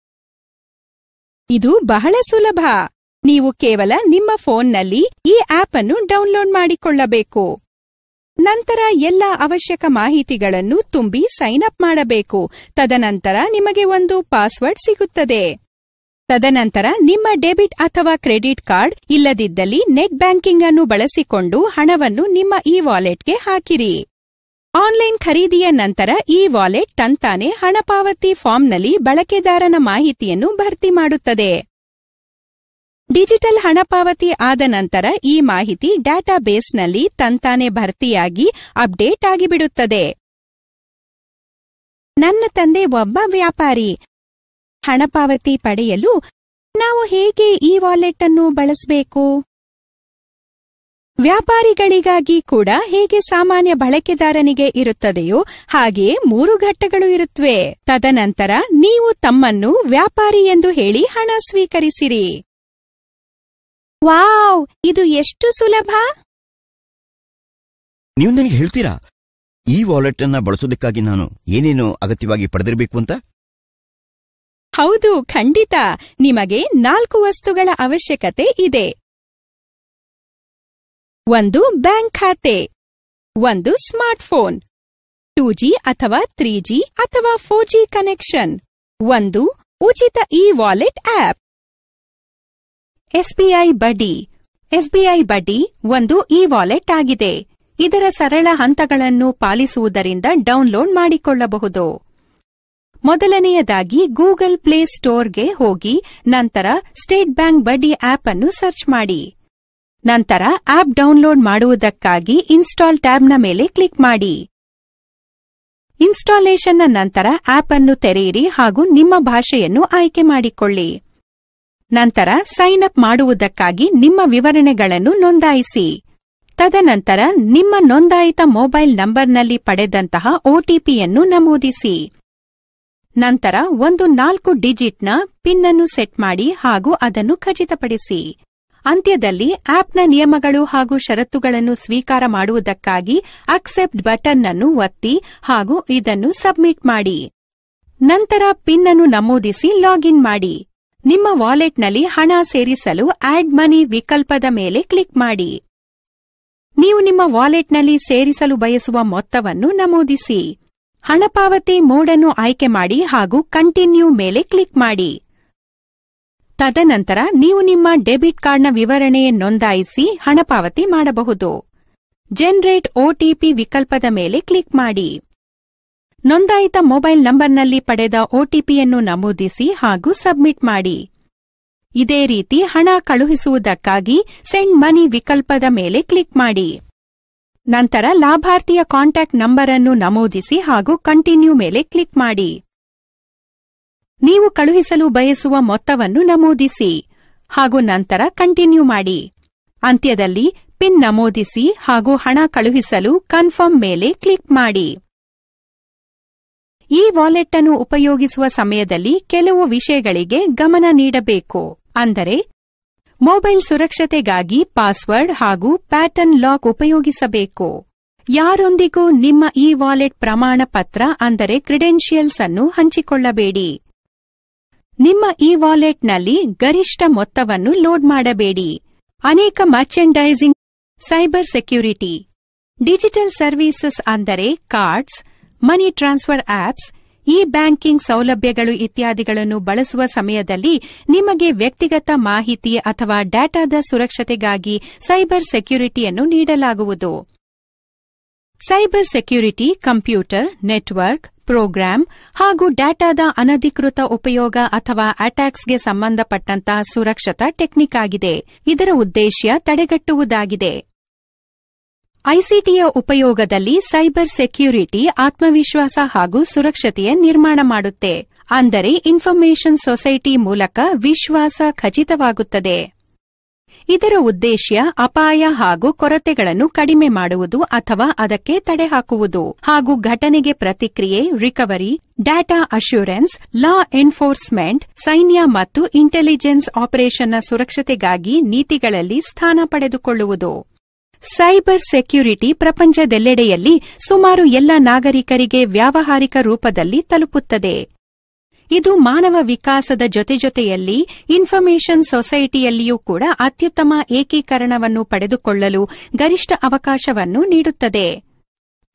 ಇದು ಬಹಳ ಸುಲಭ. ನೀವು ಕೇವಲ ನಿಮ್ಮ ಫೋನ್ನಲ್ಲಿ ಈ ಆಪ್ ಅನ್ನು ಡೌನ್ಲೋಡ್ ಮಾಡಿಕೊಳ್ಳಬೇಕು. ನಂತರ ಎಲ್ಲ ಅವಶ್ಯಕ ಮಾಹಿತಿಗಳನ್ನು ತುಂಬಿ ಸೈನ್ ಅಪ್ ಮಾಡಬೇಕು. ತದನಂತರ ನಿಮಗೆ ಒಂದು ಪಾಸ್ವರ್ಡ್ ಸಿಗುತ್ತದೆ. ತದನಂತರ ನಿಮ್ಮ ಡೆಬಿಟ್ ಅಥವಾ ಕ್ರೆಡಿಟ್ ಕಾರ್ಡ್ ಇಲ್ಲದಿದ್ದಲ್ಲಿ ನೆಟ್ ಬ್ಯಾಂಕಿಂಗ್ ಅನ್ನು ಬಳಸಿಕೊಂಡು ಹಣವನ್ನು ನಿಮ್ಮ ಇ ವಾಲೆಟ್ಗೆ ಹಾಕಿರಿ. ಆನ್ಲೈನ್ ಖರೀದಿಯ ನಂತರ ಇ ವಾಲೆಟ್ ತಂತಾನೆ ಹಣ ಪಾವತಿ ಫಾರ್ಮ್ನಲ್ಲಿ ಬಳಕೆದಾರನ ಮಾಹಿತಿಯನ್ನು ಭರ್ತಿ ಮಾಡುತ್ತದೆ. ಡಿಜಿಟಲ್ ಹಣ ಪಾವತಿ ಆದ ನಂತರ ಈ ಮಾಹಿತಿ ಡಾಟಾಬೇಸ್ನಲ್ಲಿ ತಂತಾನೆ ಭರ್ತಿಯಾಗಿ ಅಪ್ಡೇಟ್ ಆಗಿಬಿಡುತ್ತದೆ. ನನ್ನ ತಂದೆ ಒಬ್ಬ ವ್ಯಾಪಾರಿ. ಹಣ ಪಾವತಿ ಪಡೆಯಲು ನಾವು ಹೇಗೆ ಇ ವಾಲೆಟ್ ಅನ್ನು ಬಳಸಬೇಕು? ವ್ಯಾಪಾರಿಗಳಿಗಾಗಿ ಕೂಡ ಹೇಗೆ ಸಾಮಾನ್ಯ ಬಳಕೆದಾರನಿಗೆ ಇರುತ್ತದೆಯೋ ಹಾಗೆಯೇ 3 ಘಟ್ಟಗಳು ಇರುತ್ತವೆ. ತದನಂತರ ನೀವು ತಮ್ಮನ್ನು ವ್ಯಾಪಾರಿ ಎಂದು ಹೇಳಿ ಹಣ ಸ್ವೀಕರಿಸಿರಿ. ವಾವ್, ಇದು ಎಷ್ಟು ಸುಲಭ! ನೀವು ನನಗೆ ಹೇಳ್ತೀರಾ ಈ ವಾಲೆಟ್ ಅನ್ನ ಬಳಸೋದಕ್ಕಾಗಿ ನಾನು ಏನೇನು ಅಗತ್ಯವಾಗಿ ಪಡೆದಿರಬೇಕು ಅಂತ? ಹೌದು, ಖಂಡಿತ. ನಿಮಗೆ 4 ವಸ್ತುಗಳ ಅವಶ್ಯಕತೆ ಇದೆ. 1 ಬ್ಯಾಂಕ್ ಖಾತೆ, 1 ಸ್ಮಾರ್ಟ್ಫೋನ್, 2G ಅಥವಾ 3G ಅಥವಾ 4G ಕನೆಕ್ಷನ್, 1 ಉಚಿತ ಇ ವಾಲೆಟ್ ಆಪ್. ಎಸ್ಬಿಐ ಬಡ್ಡಿ ಒಂದು ಇ ವಾಲೆಟ್ ಆಗಿದೆ. ಇದರ ಸರಳ ಹಂತಗಳನ್ನು ಪಾಲಿಸುವುದರಿಂದ ಡೌನ್ಲೋಡ್ ಮಾಡಿಕೊಳ್ಳಬಹುದು. ಮೊದಲನೆಯದಾಗಿ ಗೂಗಲ್ ಪ್ಲೇ ಸ್ಟೋರ್ಗೆ ಹೋಗಿ ನಂತರ ಸ್ಟೇಟ್ ಬ್ಯಾಂಕ್ ಬಡ್ಡಿ ಆಪ್ ಅನ್ನು ಸರ್ಚ್ ಮಾಡಿ. ನಂತರ ಆಪ್ ಡೌನ್ಲೋಡ್ ಮಾಡುವುದಕ್ಕಾಗಿ ಇನ್ಸ್ಟಾಲ್ ಟ್ಯಾಬ್ನ ಮೇಲೆ ಕ್ಲಿಕ್ ಮಾಡಿ. ಇನ್ಸ್ಟಾಲೇಷನ್ನ ನಂತರ ಆಪ್ ಅನ್ನು ತೆರೆಯಿರಿ ಹಾಗೂ ನಿಮ್ಮ ಭಾಷೆಯನ್ನು ಆಯ್ಕೆ ಮಾಡಿಕೊಳ್ಳಿ. ನಂತರ ಸೈನ್ ಅಪ್ ಮಾಡುವುದಕ್ಕಾಗಿ ನಿಮ್ಮ ವಿವರಣೆಗಳನ್ನು ನೋಂದಾಯಿಸಿ. ತದನಂತರ ನಿಮ್ಮ ನೋಂದಾಯಿತ ಮೊಬೈಲ್ ನಂಬರ್ನಲ್ಲಿ ಪಡೆದಂತಹ ಒಟಿಪಿಯನ್ನು ನಮೂದಿಸಿ. ನಂತರ ಒಂದು 4 ಡಿಜಿಟ್ನ ಪಿನ್ ಅನ್ನು ಸೆಟ್ ಮಾಡಿ ಹಾಗೂ ಅದನ್ನು ಖಚಿತಪಡಿಸಿ. ಅಂತ್ಯದಲ್ಲಿ ಆಪ್ನ ನಿಯಮಗಳು ಹಾಗೂ ಷರತ್ತುಗಳನ್ನು ಸ್ವೀಕಾರ ಮಾಡುವುದಕ್ಕಾಗಿ ಅಕ್ಸೆಪ್ಟ್ ಬಟನ್ ಅನ್ನು ಒತ್ತಿ ಹಾಗೂ ಇದನ್ನು ಸಬ್ಮಿಟ್ ಮಾಡಿ. ನಂತರ ಪಿನ್ ಅನ್ನು ನಮೂದಿಸಿ ಲಾಗಿನ್ ಮಾಡಿ. ನಿಮ್ಮ ವಾಲೆಟ್ನಲ್ಲಿ ಹಣ ಸೇರಿಸಲು ಆಡ್ ಮನಿ ವಿಕಲ್ಪದ ಮೇಲೆ ಕ್ಲಿಕ್ ಮಾಡಿ. ನೀವು ನಿಮ್ಮ ವಾಲೆಟ್ನಲ್ಲಿ ಸೇರಿಸಲು ಬಯಸುವ ಮೊತ್ತವನ್ನು ನಮೂದಿಸಿ. ಹಣ ಪಾವತಿ ಮೋಡ್ ಅನ್ನು ಆಯ್ಕೆ ಮಾಡಿ ಹಾಗೂ ಕಂಟಿನ್ಯೂ ಮೇಲೆ ಕ್ಲಿಕ್ ಮಾಡಿ. ತದನಂತರ ನೀವು ನಿಮ್ಮ ಡೆಬಿಟ್ ಕಾರ್ಡ್ನ ವಿವರಣೆ ನೋಂದಾಯಿಸಿ ಹಣ ಪಾವತಿ ಮಾಡಬಹುದು. ಜನರೇಟ್ ಒಟಿಪಿ ವಿಕಲ್ಪದ ಮೇಲೆ ಕ್ಲಿಕ್ ಮಾಡಿ. ನೋಂದಾಯಿತ ಮೊಬೈಲ್ ನಂಬರ್ನಲ್ಲಿ ಪಡೆದ ಒಟಿಪಿಯನ್ನು ನಮೂದಿಸಿ ಹಾಗೂ ಸಬ್ಮಿಟ್ ಮಾಡಿ. ಇದೇ ರೀತಿ ಹಣ ಕಳುಹಿಸುವುದಕ್ಕಾಗಿ ಸೆಂಡ್ ಮನಿ ವಿಕಲ್ಪದ ಮೇಲೆ ಕ್ಲಿಕ್ ಮಾಡಿ. ನಂತರ ಲಾಭಾರ್ಥಿಯ ಕಾಂಟ್ಯಾಕ್ಟ್ ನಂಬರ್ ಅನ್ನು ನಮೂದಿಸಿ ಹಾಗೂ ಕಂಟಿನ್ಯೂ ಮೇಲೆ ಕ್ಲಿಕ್ ಮಾಡಿ. ನೀವು ಕಳುಹಿಸಲು ಬಯಸುವ ಮೊತ್ತವನ್ನು ನಮೂದಿಸಿ ಹಾಗೂ ನಂತರ ಕಂಟಿನ್ಯೂ ಮಾಡಿ. ಅಂತ್ಯದಲ್ಲಿ ಪಿನ್ ನಮೂದಿಸಿ ಹಾಗೂ ಹಣ ಕಳುಹಿಸಲು ಕನ್ಫರ್ಮ್ ಮೇಲೆ ಕ್ಲಿಕ್ ಮಾಡಿ. ಈ ವಾಲೆಟ್ ಅನ್ನು ಉಪಯೋಗಿಸುವ ಸಮಯದಲ್ಲಿ ಕೆಲವು ವಿಷಯಗಳಿಗೆ ಗಮನ ನೀಡಬೇಕು. ಅಂದರೆ ಮೊಬೈಲ್ ಸುರಕ್ಷತೆಗಾಗಿ ಪಾಸ್ವರ್ಡ್ ಹಾಗೂ ಪ್ಯಾಟರ್ನ್ ಲಾಕ್ ಉಪಯೋಗಿಸಬೇಕು. ಯಾರೊಂದಿಗೂ ನಿಮ್ಮ ಇ ವಾಲೆಟ್ ಪ್ರಮಾಣ ಪತ್ರ ಅಂದರೆ ಕ್ರೆಡೆನ್ಷಿಯಲ್ಸ್ ಅನ್ನು ಹಂಚಿಕೊಳ್ಳಬೇಡಿ. ನಿಮ್ಮ ಇ ವಾಲೆಟ್ನಲ್ಲಿ ಗರಿಷ್ಠ ಮೊತ್ತವನ್ನು ಲೋಡ್ ಮಾಡಬೇಡಿ. ಅನೇಕ merchandising, cyber security, digital services ಅಂದರೆ cards, money transfer apps, e banking ಸೌಲಭ್ಯಗಳು ಇತ್ಯಾದಿಗಳನ್ನು ಬಳಸುವ ಸಮಯದಲ್ಲಿ ನಿಮಗೆ ವ್ಯಕ್ತಿಗತ ಮಾಹಿತಿ ಅಥವಾ ಡಾಟಾದ ಸುರಕ್ಷತೆಗಾಗಿ ಸೈಬರ್ ಸೆಕ್ಯೂರಿಟಿಯನ್ನು ನೀಡಲಾಗುವುದು. Cyber security computer, network, program ಹಾಗೂ ಡಾಟಾದ ಅನಧಿಕೃತ ಉಪಯೋಗ ಅಥವಾ ಅಟ್ಯಾಕ್ಸ್ಗೆ ಸಂಬಂಧಪಟ್ಟಂತಹ ಸುರಕ್ಷತಾ ಟೆಕ್ನಿಕ್ ಆಗಿದೆ. ಇದರ ಉದ್ದೇಶ ತಡೆಗಟ್ಟುವುದಾಗಿದೆ. ಐಸಿಟಿಯ ಉಪಯೋಗದಲ್ಲಿ ಸೈಬರ್ ಸೆಕ್ಯೂರಿಟಿ ಆತ್ಮವಿಶ್ವಾಸ ಹಾಗೂ ಸುರಕ್ಷತೆಯ ನಿರ್ಮಾಣ ಮಾಡುತ್ತೆ. ಅಂದರೆ ಇನ್ಫಾರ್ಮೇಷನ್ ಸೊಸೈಟಿ ಮೂಲಕ ವಿಶ್ವಾಸ ಖಚಿತವಾಗುತ್ತದೆ. ಇದರ ಉದ್ದೇಶ ಅಪಾಯ ಹಾಗೂ ಕೊರತೆಗಳನ್ನು ಕಡಿಮೆ ಮಾಡುವುದು ಅಥವಾ ಅದಕ್ಕೆ ತಡೆಹಾಕುವುದು ಹಾಗೂ ಘಟನೆಗೆ ಪ್ರತಿಕ್ರಿಯೆ, recovery, data assurance, law enforcement, ಸೈನ್ಯ ಮತ್ತು ಇಂಟೆಲಿಜೆನ್ಸ್ ಆಪರೇಷನ್ನ ಸುರಕ್ಷತೆಗಾಗಿ ನೀತಿಗಳಲ್ಲಿ ಸ್ಥಾನ ಪಡೆದುಕೊಳ್ಳುವುದು. ಸೈಬರ್ ಸೆಕ್ಯೂರಿಟಿ ಪ್ರಪಂಚದೆಲ್ಲೆಡೆಯಲ್ಲಿ ಸುಮಾರು ಎಲ್ಲ ನಾಗರಿಕರಿಗೆ ವ್ಯಾವಹಾರಿಕ ರೂಪದಲ್ಲಿ ತಲುಪುತ್ತದೆ. ಇದು ಮಾನವ ವಿಕಾಸದ ಜೊತೆಜೊತೆಯಲ್ಲಿ ಇನ್ಫಾರ್ಮೇಷನ್ ಸೊಸೈಟಿಯಲ್ಲಿಯೂ ಕೂಡ ಅತ್ಯುತ್ತಮ ಏಕೀಕರಣವನ್ನು ಪಡೆದುಕೊಳ್ಳಲು ಗರಿಷ್ಠ ಅವಕಾಶವನ್ನು ನೀಡುತ್ತದೆ.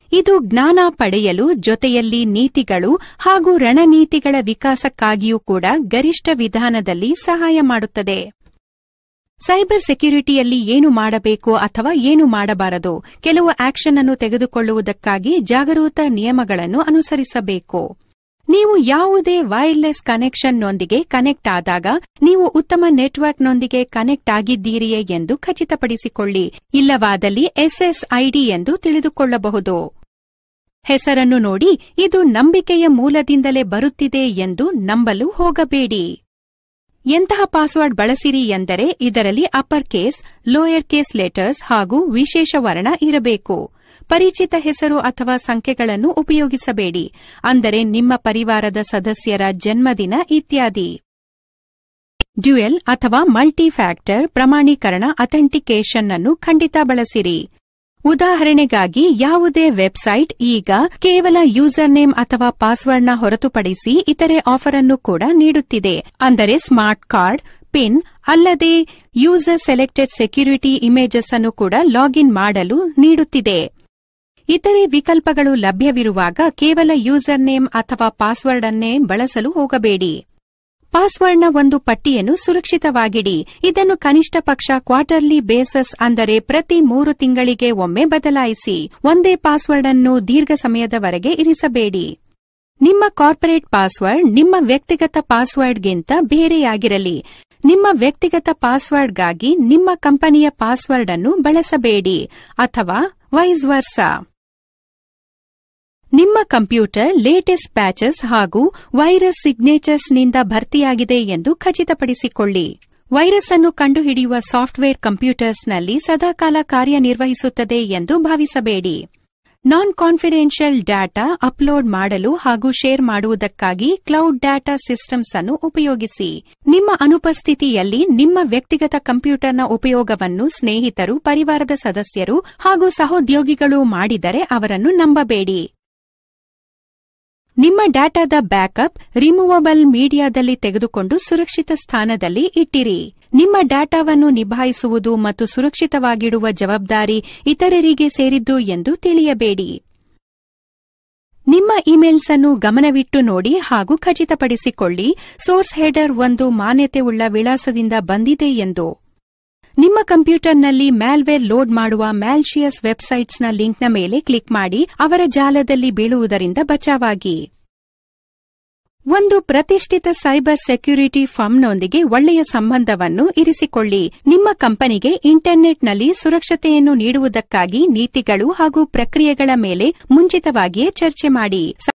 ಇದು ಜ್ಞಾನ ಪಡೆಯಲು ಜೊತೆಯಲ್ಲಿ ನೀತಿಗಳು ಹಾಗೂ ರಣನೀತಿಗಳ ವಿಕಾಸಕ್ಕಾಗಿಯೂ ಕೂಡ ಗರಿಷ್ಠ ವಿಧಾನದಲ್ಲಿ ಸಹಾಯ ಮಾಡುತ್ತದೆ. ಸೈಬರ್ ಸೆಕ್ಯುರಿಟಿಯಲ್ಲಿ ಏನು ಮಾಡಬೇಕು ಅಥವಾ ಏನು ಮಾಡಬಾರದು, ಕೆಲವು ಆಕ್ಷನ್ ಅನ್ನು ತೆಗೆದುಕೊಳ್ಳುವುದಕ್ಕಾಗಿ ಜಾಗರೂಕ ನಿಯಮಗಳನ್ನು ಅನುಸರಿಸಬೇಕು. ನೀವು ಯಾವುದೇ ವೈರ್ಲೆಸ್ ಕನೆಕ್ಷನ್ನೊಂದಿಗೆ ಕನೆಕ್ಟ್ ಆದಾಗ ನೀವು ಉತ್ತಮ ನೆಟ್ವರ್ಕ್ನೊಂದಿಗೆ ಕನೆಕ್ಟ್ ಆಗಿದ್ದೀರಿಯೇ ಎಂದು ಖಚಿತಪಡಿಸಿಕೊಳ್ಳಿ. ಇಲ್ಲವಾದಲ್ಲಿ SSID ಎಂದು ತಿಳಿದುಕೊಳ್ಳಬಹುದು. ಹೆಸರನ್ನು ನೋಡಿ ಇದು ನಂಬಿಕೆಯ ಮೂಲದಿಂದಲೇ ಬರುತ್ತಿದೆ ಎಂದು ನಂಬಲು ಹೋಗಬೇಡಿ. ಎಂತಹ ಪಾಸ್ವರ್ಡ್ ಬಳಸಿರಿ ಎಂದರೆ ಇದರಲ್ಲಿ upper case, lower case letters ಹಾಗೂ ವಿಶೇಷ ವರ್ಣ ಇರಬೇಕು. ಪರಿಚಿತ ಹೆಸರು ಅಥವಾ ಸಂಖ್ಯೆಗಳನ್ನು ಉಪಯೋಗಿಸಬೇಡಿ, ಅಂದರೆ ನಿಮ್ಮ ಪರಿವಾರದ ಸದಸ್ಯರ ಜನ್ಮದಿನ ಇತ್ಯಾದಿ. ಡ್ಯುಯಲ್ ಅಥವಾ ಮಲ್ಟಿ ಫ್ಯಾಕ್ಟರ್ ಪ್ರಮಾಣೀಕರಣ ಅಥೆಂಟಿಕೇಷನ್ ಅನ್ನು ಖಂಡಿತ ಬಳಸಿರಿ. ಉದಾಹರಣೆಗಾಗಿ ಯಾವುದೇ ವೆಬ್ಸೈಟ್ ಈಗ ಕೇವಲ ಯೂಸರ್ ನೇಮ್ ಅಥವಾ ಪಾಸ್ವರ್ಡ್ನ ಹೊರತುಪಡಿಸಿ ಇತರೆ ಆಫರ್ ಅನ್ನು ಕೂಡ ನೀಡುತ್ತಿದೆ, ಅಂದರೆ ಸ್ಮಾರ್ಟ್ ಕಾರ್ಡ್, ಪಿನ್ ಅಲ್ಲದೆ ಯೂಸರ್ ಸೆಲೆಕ್ಟೆಡ್ ಸೆಕ್ಯುರಿಟಿ ಇಮೇಜಸ್ ಅನ್ನು ಕೂಡ ಲಾಗಿನ್ ಮಾಡಲು ನೀಡುತ್ತಿದೆ. ಇತರೆ ವಿಕಲ್ಪಗಳು ಲಭ್ಯವಿರುವಾಗ ಕೇವಲ ಯೂಸರ್ ನೇಮ್ ಅಥವಾ ಪಾಸ್ವರ್ಡ್ ಅನ್ನೇ ಬಳಸಲು ಹೋಗಬೇಡಿ. ಪಾಸ್ವರ್ಡ್ನ ಒಂದು ಪಟ್ಟಿಯನ್ನು ಸುರಕ್ಷಿತವಾಗಿಡಿ. ಇದನ್ನು ಕನಿಷ್ಠ ಪಕ್ಷ ಕ್ವಾರ್ಟರ್ಲಿ ಬೇಸಸ್, ಅಂದರೆ ಪ್ರತಿ 3 ತಿಂಗಳಿಗೆ ಒಮ್ಮೆ ಬದಲಾಯಿಸಿ. ಒಂದೇ ಪಾಸ್ವರ್ಡ್ ಅನ್ನು ದೀರ್ಘ ಸಮಯದವರೆಗೆ ಇರಿಸಬೇಡಿ. ನಿಮ್ಮ ಕಾರ್ಪೊರೇಟ್ ಪಾಸ್ವರ್ಡ್ ನಿಮ್ಮ ವ್ಯಕ್ತಿಗತ ಪಾಸ್ವರ್ಡ್ಗಿಂತ ಬೇರೆಯಾಗಿರಲಿ. ನಿಮ್ಮ ವ್ಯಕ್ತಿಗತ ಪಾಸ್ವರ್ಡ್ಗಾಗಿ ನಿಮ್ಮ ಕಂಪನಿಯ ಪಾಸ್ವರ್ಡ್ ಅನ್ನು ಬಳಸಬೇಡಿ, ಅಥವಾ ವೈಸ್ ವರ್ಸಾ. ನಿಮ್ಮ ಕಂಪ್ಯೂಟರ್ ಲೇಟೆಸ್ಟ್ ಪ್ಯಾಚಸ್ ಹಾಗೂ ವೈರಸ್ ಸಿಗ್ನೇಚರ್ಸ್ನಿಂದ ಭರ್ತಿಯಾಗಿದೆ ಎಂದು ಖಚಿತಪಡಿಸಿಕೊಳ್ಳಿ. ವೈರಸ್ ಅನ್ನು ಕಂಡುಹಿಡಿಯುವ ಸಾಫ್ಟ್ವೇರ್ ಕಂಪ್ಯೂಟರ್ಸ್ನಲ್ಲಿ ಸದಾಕಾಲ ಕಾರ್ಯನಿರ್ವಹಿಸುತ್ತದೆ ಎಂದು ಭಾವಿಸಬೇಡಿ. ನಾನ್ ಕಾನ್ಫಿಡೆನ್ಷಿಯಲ್ ಡಾಟಾ ಅಪ್ಲೋಡ್ ಮಾಡಲು ಹಾಗೂ ಶೇರ್ ಮಾಡುವುದಕ್ಕಾಗಿ ಕ್ಲೌಡ್ ಡಾಟಾ ಸಿಸ್ಟಮ್ಸ್ ಅನ್ನು ಉಪಯೋಗಿಸಿ. ನಿಮ್ಮ ಅನುಪಸ್ಥಿತಿಯಲ್ಲಿ ನಿಮ್ಮ ವ್ಯಕ್ತಿಗತ ಕಂಪ್ಯೂಟರ್ನ ಉಪಯೋಗವನ್ನು ಸ್ನೇಹಿತರು, ಪರಿವಾರದ ಸದಸ್ಯರು ಹಾಗೂ ಸಹೋದ್ಯೋಗಿಗಳು ಮಾಡಿದರೆ ಅವರನ್ನು ನಂಬಬೇಡಿ. ನಿಮ್ಮ ಡಾಟಾದ ಬ್ಯಾಕಪ್ ರಿಮೂವಬಲ್ ಮೀಡಿಯಾದಲ್ಲಿ ತೆಗೆದುಕೊಂಡು ಸುರಕ್ಷಿತ ಸ್ಥಾನದಲ್ಲಿ ಇಟ್ಟಿರಿ. ನಿಮ್ಮ ಡಾಟಾವನ್ನು ನಿಭಾಯಿಸುವುದು ಮತ್ತು ಸುರಕ್ಷಿತವಾಗಿಡುವ ಜವಾಬ್ದಾರಿ ಇತರರಿಗೆ ಸೇರಿದ್ದು ಎಂದು ತಿಳಿಯಬೇಡಿ. ನಿಮ್ಮ ಇಮೇಲ್ಸ್ ಅನ್ನು ಗಮನವಿಟ್ಟು ನೋಡಿ ಹಾಗೂ ಖಚಿತಪಡಿಸಿಕೊಳ್ಳಿ ಸೋರ್ಸ್ ಹೆಡರ್ ಒಂದು ಮಾನ್ಯತೆಯುಳ್ಳ ವಿಳಾಸದಿಂದ ಬಂದಿದೆ ಎಂದು. ನಿಮ್ಮ ಕಂಪ್ಯೂಟರ್ನಲ್ಲಿ ಮ್ಯಾಲ್ವೇರ್ ಲೋಡ್ ಮಾಡುವ ಮ್ಯಾಲ್ಶಿಯಸ್ ವೆಬ್ಸೈಟ್ಸ್ನ ಲಿಂಕ್ನ ಮೇಲೆ ಕ್ಲಿಕ್ ಮಾಡಿ ಅವರ ಜಾಲದಲ್ಲಿ ಬೀಳುವುದರಿಂದ ಬಚಾವಾಗಿ. ಒಂದು ಪ್ರತಿಷ್ಠಿತ ಸೈಬರ್ ಸೆಕ್ಯುರಿಟಿ ಫರ್ಮ್ನೊಂದಿಗೆ ಒಳ್ಳೆಯ ಸಂಬಂಧವನ್ನು ಇರಿಸಿಕೊಳ್ಳಿ. ನಿಮ್ಮ ಕಂಪನಿಗೆ ಇಂಟರ್ನೆಟ್ನಲ್ಲಿ ಸುರಕ್ಷತೆಯನ್ನು ನೀಡುವುದಕ್ಕಾಗಿ ನೀತಿಗಳು ಹಾಗೂ ಪ್ರಕ್ರಿಯೆಗಳ ಮೇಲೆ ಮುಂಚಿತವಾಗಿಯೇ ಚರ್ಚೆ ಮಾಡಿ.